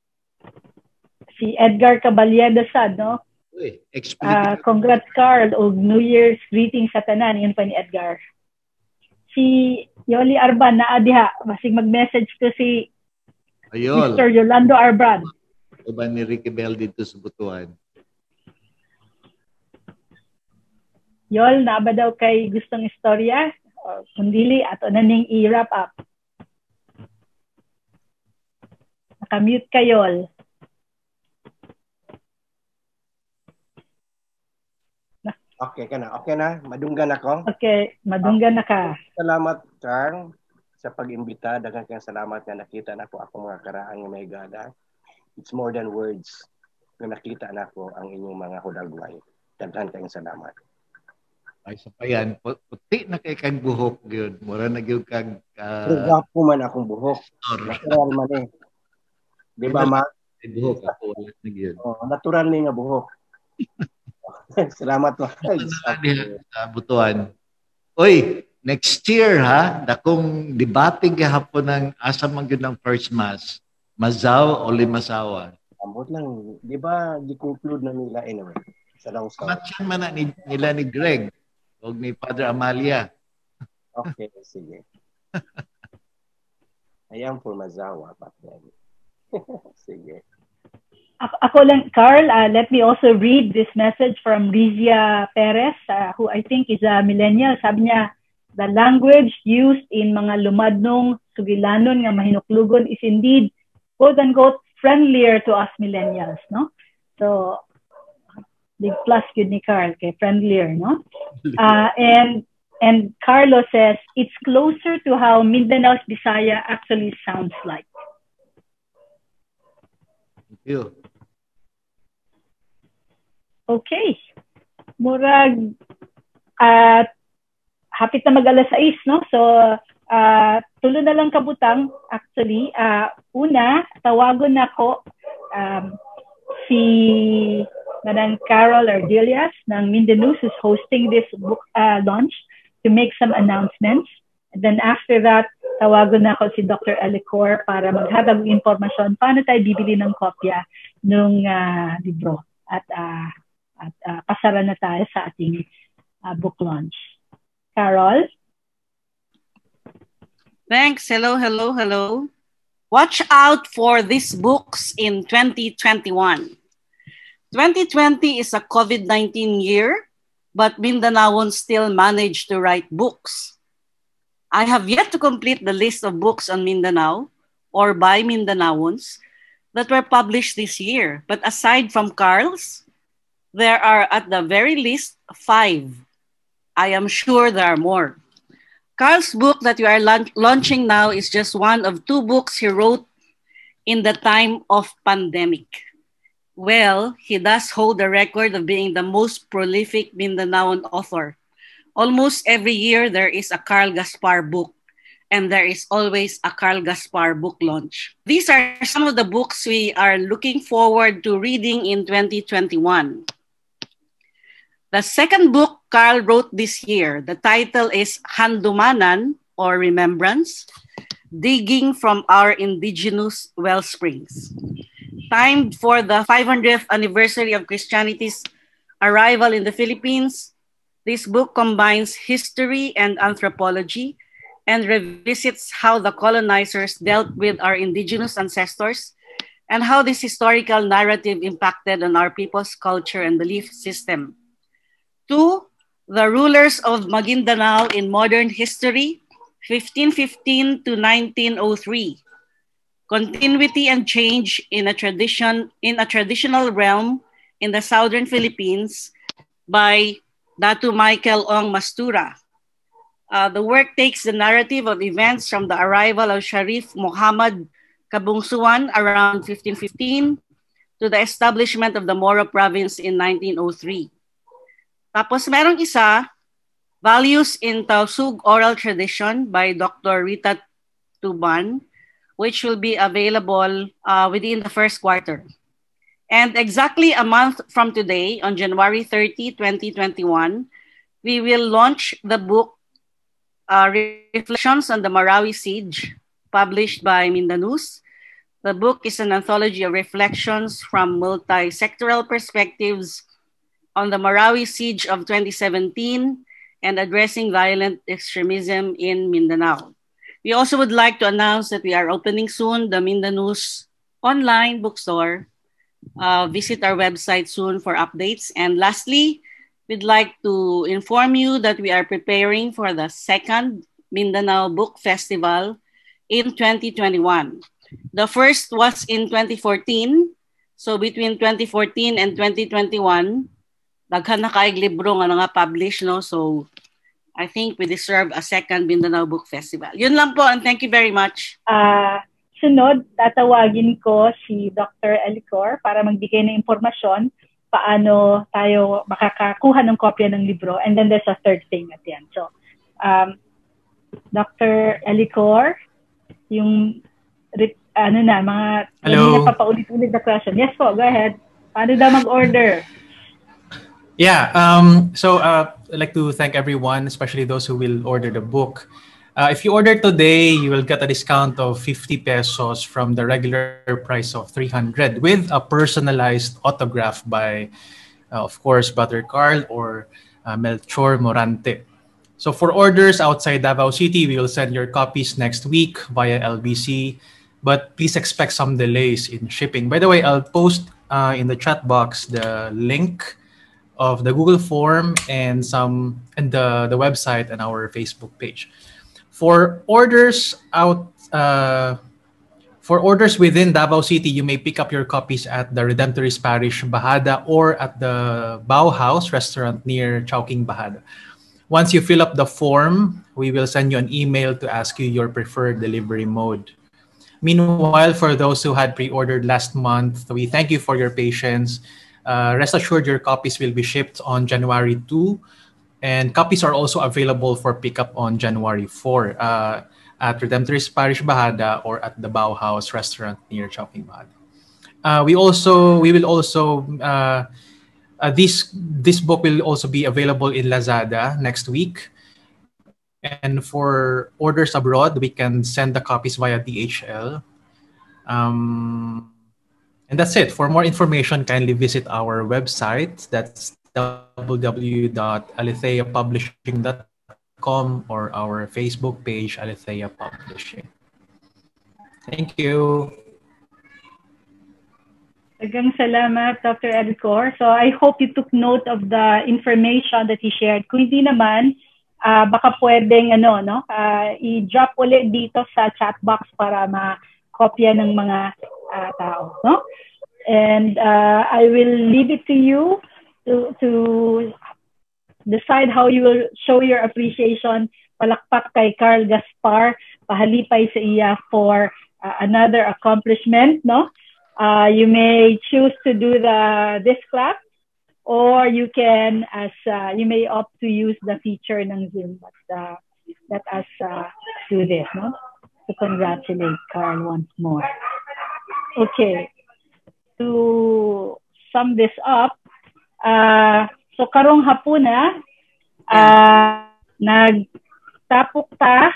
si Edgar Caballeda sad, no? Uy, uh, congrats Carl ug New Year's greetings sa tanan, yun pa ni Edgar. Si Yoli Arban naa diha, basig mag-message to si Ayol. Mister Yolando Arban. Uban ni Ricky Bell dito sa Butuan. Yol, na ba daw kay gustong istorya? O, kung dili, ato na ning i-wrap up. Nakamute ka, Yol. Okay ka na. Okay na. Madunggan ako. Okay. Madunggan na ka. Salamat, Carl, sa pag-imbita. Daghang kang salamat na nakita na ko ako mga karaang may gala. It's more than words na nakita na ko ang inyong mga hudagway. Daghang kang salamat. Ay sa payan, puti na kay kang buhok gyud. Mura na gyud kag uh, Pero gwapo man akong buhok. Natural man eh. Di ba, ma? Buhok ako wala na gyud. Oh, natural ni nga buhok. Salamat po. Sa butuan. Oy, next year ha, dakong debating gahapon ng asa man gyud ng first mass. Mazaw o Limasawa. Ambot lang, di ba gi-conclude na nila anyway. Sa long story. Matyan man na ni, nila ni Greg o ni Father Amalia. Okay, sige. Ayan po Mazawa. Sige. Ako, ako lang, Carl, uh, let me also read this message from Rizia Perez, uh, who I think is a millennial. Sabi niya, the language used in mga lumadnong sugilanon nga mahinuklugon is indeed, quote-unquote, friendlier to us millennials, no? So, big plus good ni Carl, kay friendlier, no? Uh, and and Carlo says, it's closer to how Mindanao's Bisaya actually sounds like. Thank you. Okay. Murag, at uh, hapit na mag-alas sais, no? So, uh, tulo na lang kabutang, actually. Uh, una, tawagon ako um, si Madam Carol Ardillas ng Mindanao, who's hosting this book uh, launch to make some announcements. And then after that, tawagon na ako si Doctor Elicor para maghatag ng impormasyon paano tayo bibili ng kopya ng uh, libro. At, uh, at uh, pasara na tayo sa ating uh, book launch. Carol? Thanks. Hello, hello, hello. Watch out for these books in twenty twenty-one. twenty twenty is a COVID nineteen year, but Mindanaoans still manage to write books. I have yet to complete the list of books on Mindanao or by Mindanaoans that were published this year. But aside from Carl's, there are at the very least five. I am sure there are more. Carl's book that you are launching now is just one of two books he wrote in the time of pandemic. Well, he does hold the record of being the most prolific Mindanaoan author. Almost every year, there is a Carl Gaspar book, and there is always a Carl Gaspar book launch. These are some of the books we are looking forward to reading in twenty twenty-one. The second book Carl wrote this year, the title is Handumanan, or Remembrance, Digging from Our Indigenous Wellsprings. Timed for the five hundredth anniversary of Christianity's arrival in the Philippines, this book combines history and anthropology and revisits how the colonizers dealt with our indigenous ancestors and how this historical narrative impacted on our people's culture and belief system. Two, the rulers of Maguindanao in modern history, fifteen fifteen to nineteen oh three. Continuity and change in a tradition in a traditional realm in the southern Philippines by Datu Michael Ong Mastura. Uh, the work takes the narrative of events from the arrival of Sharif Muhammad Kabungsuan around fifteen fifteen to the establishment of the Moro province in nineteen oh three. Tapos merong isa, Values in Tausug Oral Tradition by Doctor Rita Tuban, which will be available uh, within the first quarter. And exactly a month from today, on January thirtieth, twenty twenty-one, we will launch the book uh, Reflections on the Marawi Siege, published by Mindanus. The book is an anthology of reflections from multi-sectoral perspectives on the Marawi Siege of twenty seventeen and addressing violent extremism in Mindanao. We also would like to announce that we are opening soon the Mindanus online bookstore. Uh, visit our website soon for updates. And lastly, we'd like to inform you that we are preparing for the second Mindanao Book Festival in twenty twenty-one. The first was in twenty fourteen. So between twenty fourteen and twenty twenty-one, daghan na kaayong libro nga nga publish, no? So I think we deserve a second Mindanao Book Festival. Yun lang po, and thank you very much. Uh, sunod, tatawagin ko si Doctor Elicor para magbigay ng impormasyon paano tayo makakakuha ng kopya ng libro. And then there's a third thing at the end. So, um, Doctor Elicor, yung ano na, mga Hello. na papaulit-ulit na question. Yes po, go ahead. Paano daw mag-order? Yeah, um, so uh, I'd like to thank everyone, especially those who will order the book. Uh, if you order today, you will get a discount of fifty pesos from the regular price of three hundred with a personalized autograph by, uh, of course, Brother Carl or uh, Melchor Morante. So for orders outside Davao City, we will send your copies next week via L B C, but please expect some delays in shipping. By the way, I'll post uh, in the chat box the link of the Google form and some and the, the website and our Facebook page. For orders out, uh, for orders within Davao City, you may pick up your copies at the Redemptorist Parish, Bahada, or at the Bauhaus restaurant near Chowking, Bahada. Once you fill up the form, we will send you an email to ask you your preferred delivery mode. Meanwhile, for those who had pre-ordered last month, we thank you for your patience. Uh, rest assured your copies will be shipped on January second, and copies are also available for pickup on January fourth uh, at Redemptorist Parish, Bahada, or at the Bauhaus restaurant near Chowking, Bahada. Uh, we also, we will also, uh, Uh, this this book will also be available in Lazada next week. And for orders abroad, we can send the copies via D H L. Um, and that's it. For more information, kindly visit our website. That's w w w dot alethea publishing dot com or our Facebook page, Alethea Publishing. Thank you. Daghang salamat, Doctor Elicor. So I hope you took note of the information that he shared. Kung hindi naman, uh, baka pwedeng ano, no, uh, i-drop ulit dito sa chat box para makopya ng mga uh, tao. No? And uh, I will leave it to you to, to decide how you will show your appreciation. Palakpak kay Carl Gaspar, pahalipay sa iya for uh, another accomplishment, no? Uh, you may choose to do the this clap, or you can as uh, you may opt to use the feature ng Zoom. But uh, let us uh, do this, no? To congratulate Carl once more. Okay. To sum this up, uh, so karong hapuna, uh, nagtapok ta.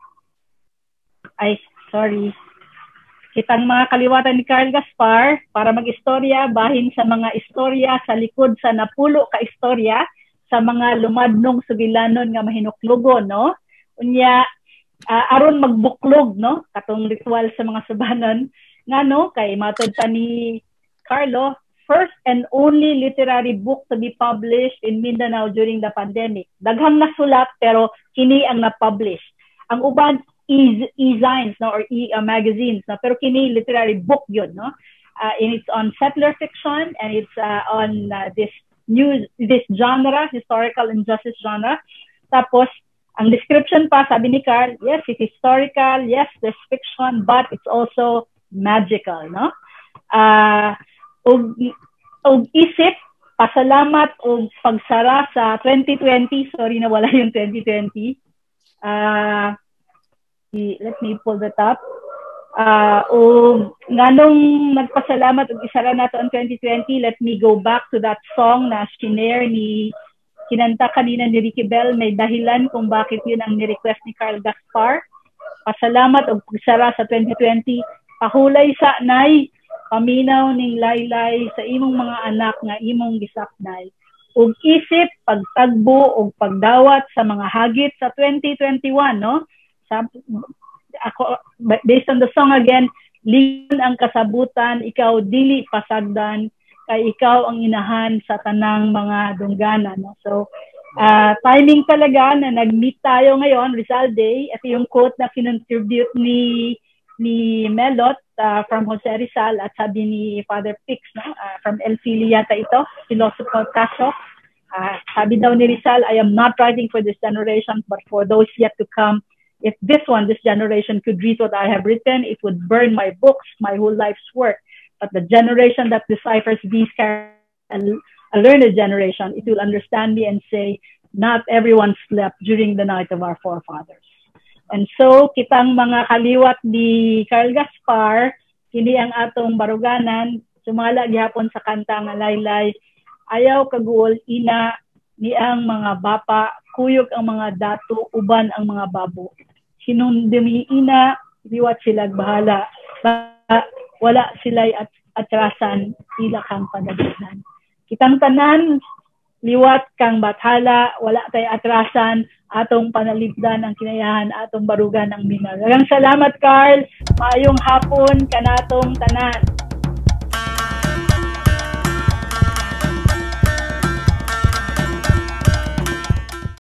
Ay, sorry. Kitang mga kaliwatan ni Carl Gaspar para mag-istorya bahin sa mga istorya sa likod sa napulo ka istorya sa mga lumadnong sugilanon nga mahinuklugon, no? Unya uh, aron magbuklog, no? Katong ritual sa mga subanon nga, no? Kay matod pa ni Carlo, first and only literary book to be published in Mindanao during the pandemic. Daghang nasulat pero kini ang na-publish. Ang uban e e-zines, no, or e-magazines, no, pero kini literary book yun, no, uh, and it's on settler fiction, and it's uh, on uh, this new this genre, historical and justice genre. Tapos ang description pa, sabi ni Carl, yes, it's historical, yes, there's fiction, but it's also magical, no. Uh, og, og isip, pasalamat og pagsara sa twenty twenty, sorry na wala yung twenty twenty. Uh, Let me pull that up. Uh, o nganong nagpasalamat og isara nato ang twenty twenty, let me go back to that song na shinare ni kinanta kanina ni Ricky Bell. May dahilan kung bakit yun ang ni-request ni Carl Gaspar. Pasalamat og pagsara sa twenty twenty. Pahulay sa nay, paminaw ning laylay sa imong mga anak nga imong gisapnay. Og isip, pagtagbo og pagdawat sa mga hagit sa twenty twenty-one, no? Ako, based on the song again, ligon ang kasabutan, ikaw dili pasagdan, kay ikaw ang inahan sa tanang mga dunggana, no? So uh, timing talaga na nag-meet tayo ngayon, Rizal Day. Ito yung quote na kinontribute ni ni Melot uh, from Jose Rizal at sabi ni Father Pix, no? Uh, from El Fili yata ito, Philosophical Casio. Uh, sabi daw ni Rizal, I am not writing for this generation but for those yet to come. If this one, this generation could read what I have written, it would burn my books, my whole life's work. But the generation that deciphers these characters a, a learned generation, it will understand me and say, not everyone slept during the night of our forefathers. And so, kitang mga kaliwat ni Carl Gaspar, kini ang atong baruganan, sumala gihapon sa kanta nga laylay, ayaw kaguol ina ni ang mga bapa, kuyog ang mga dato, uban ang mga babo. Sinundimi ina, liwat sila bahala. Wala sila'y at atrasan, ila kang panagihan. Kitang tanan, liwat kang bathala, wala tay atrasan, atong panalipdan ang kinayahan, atong barugan ang binag. Salamat, Carl. Maayong hapon kanatong tanan.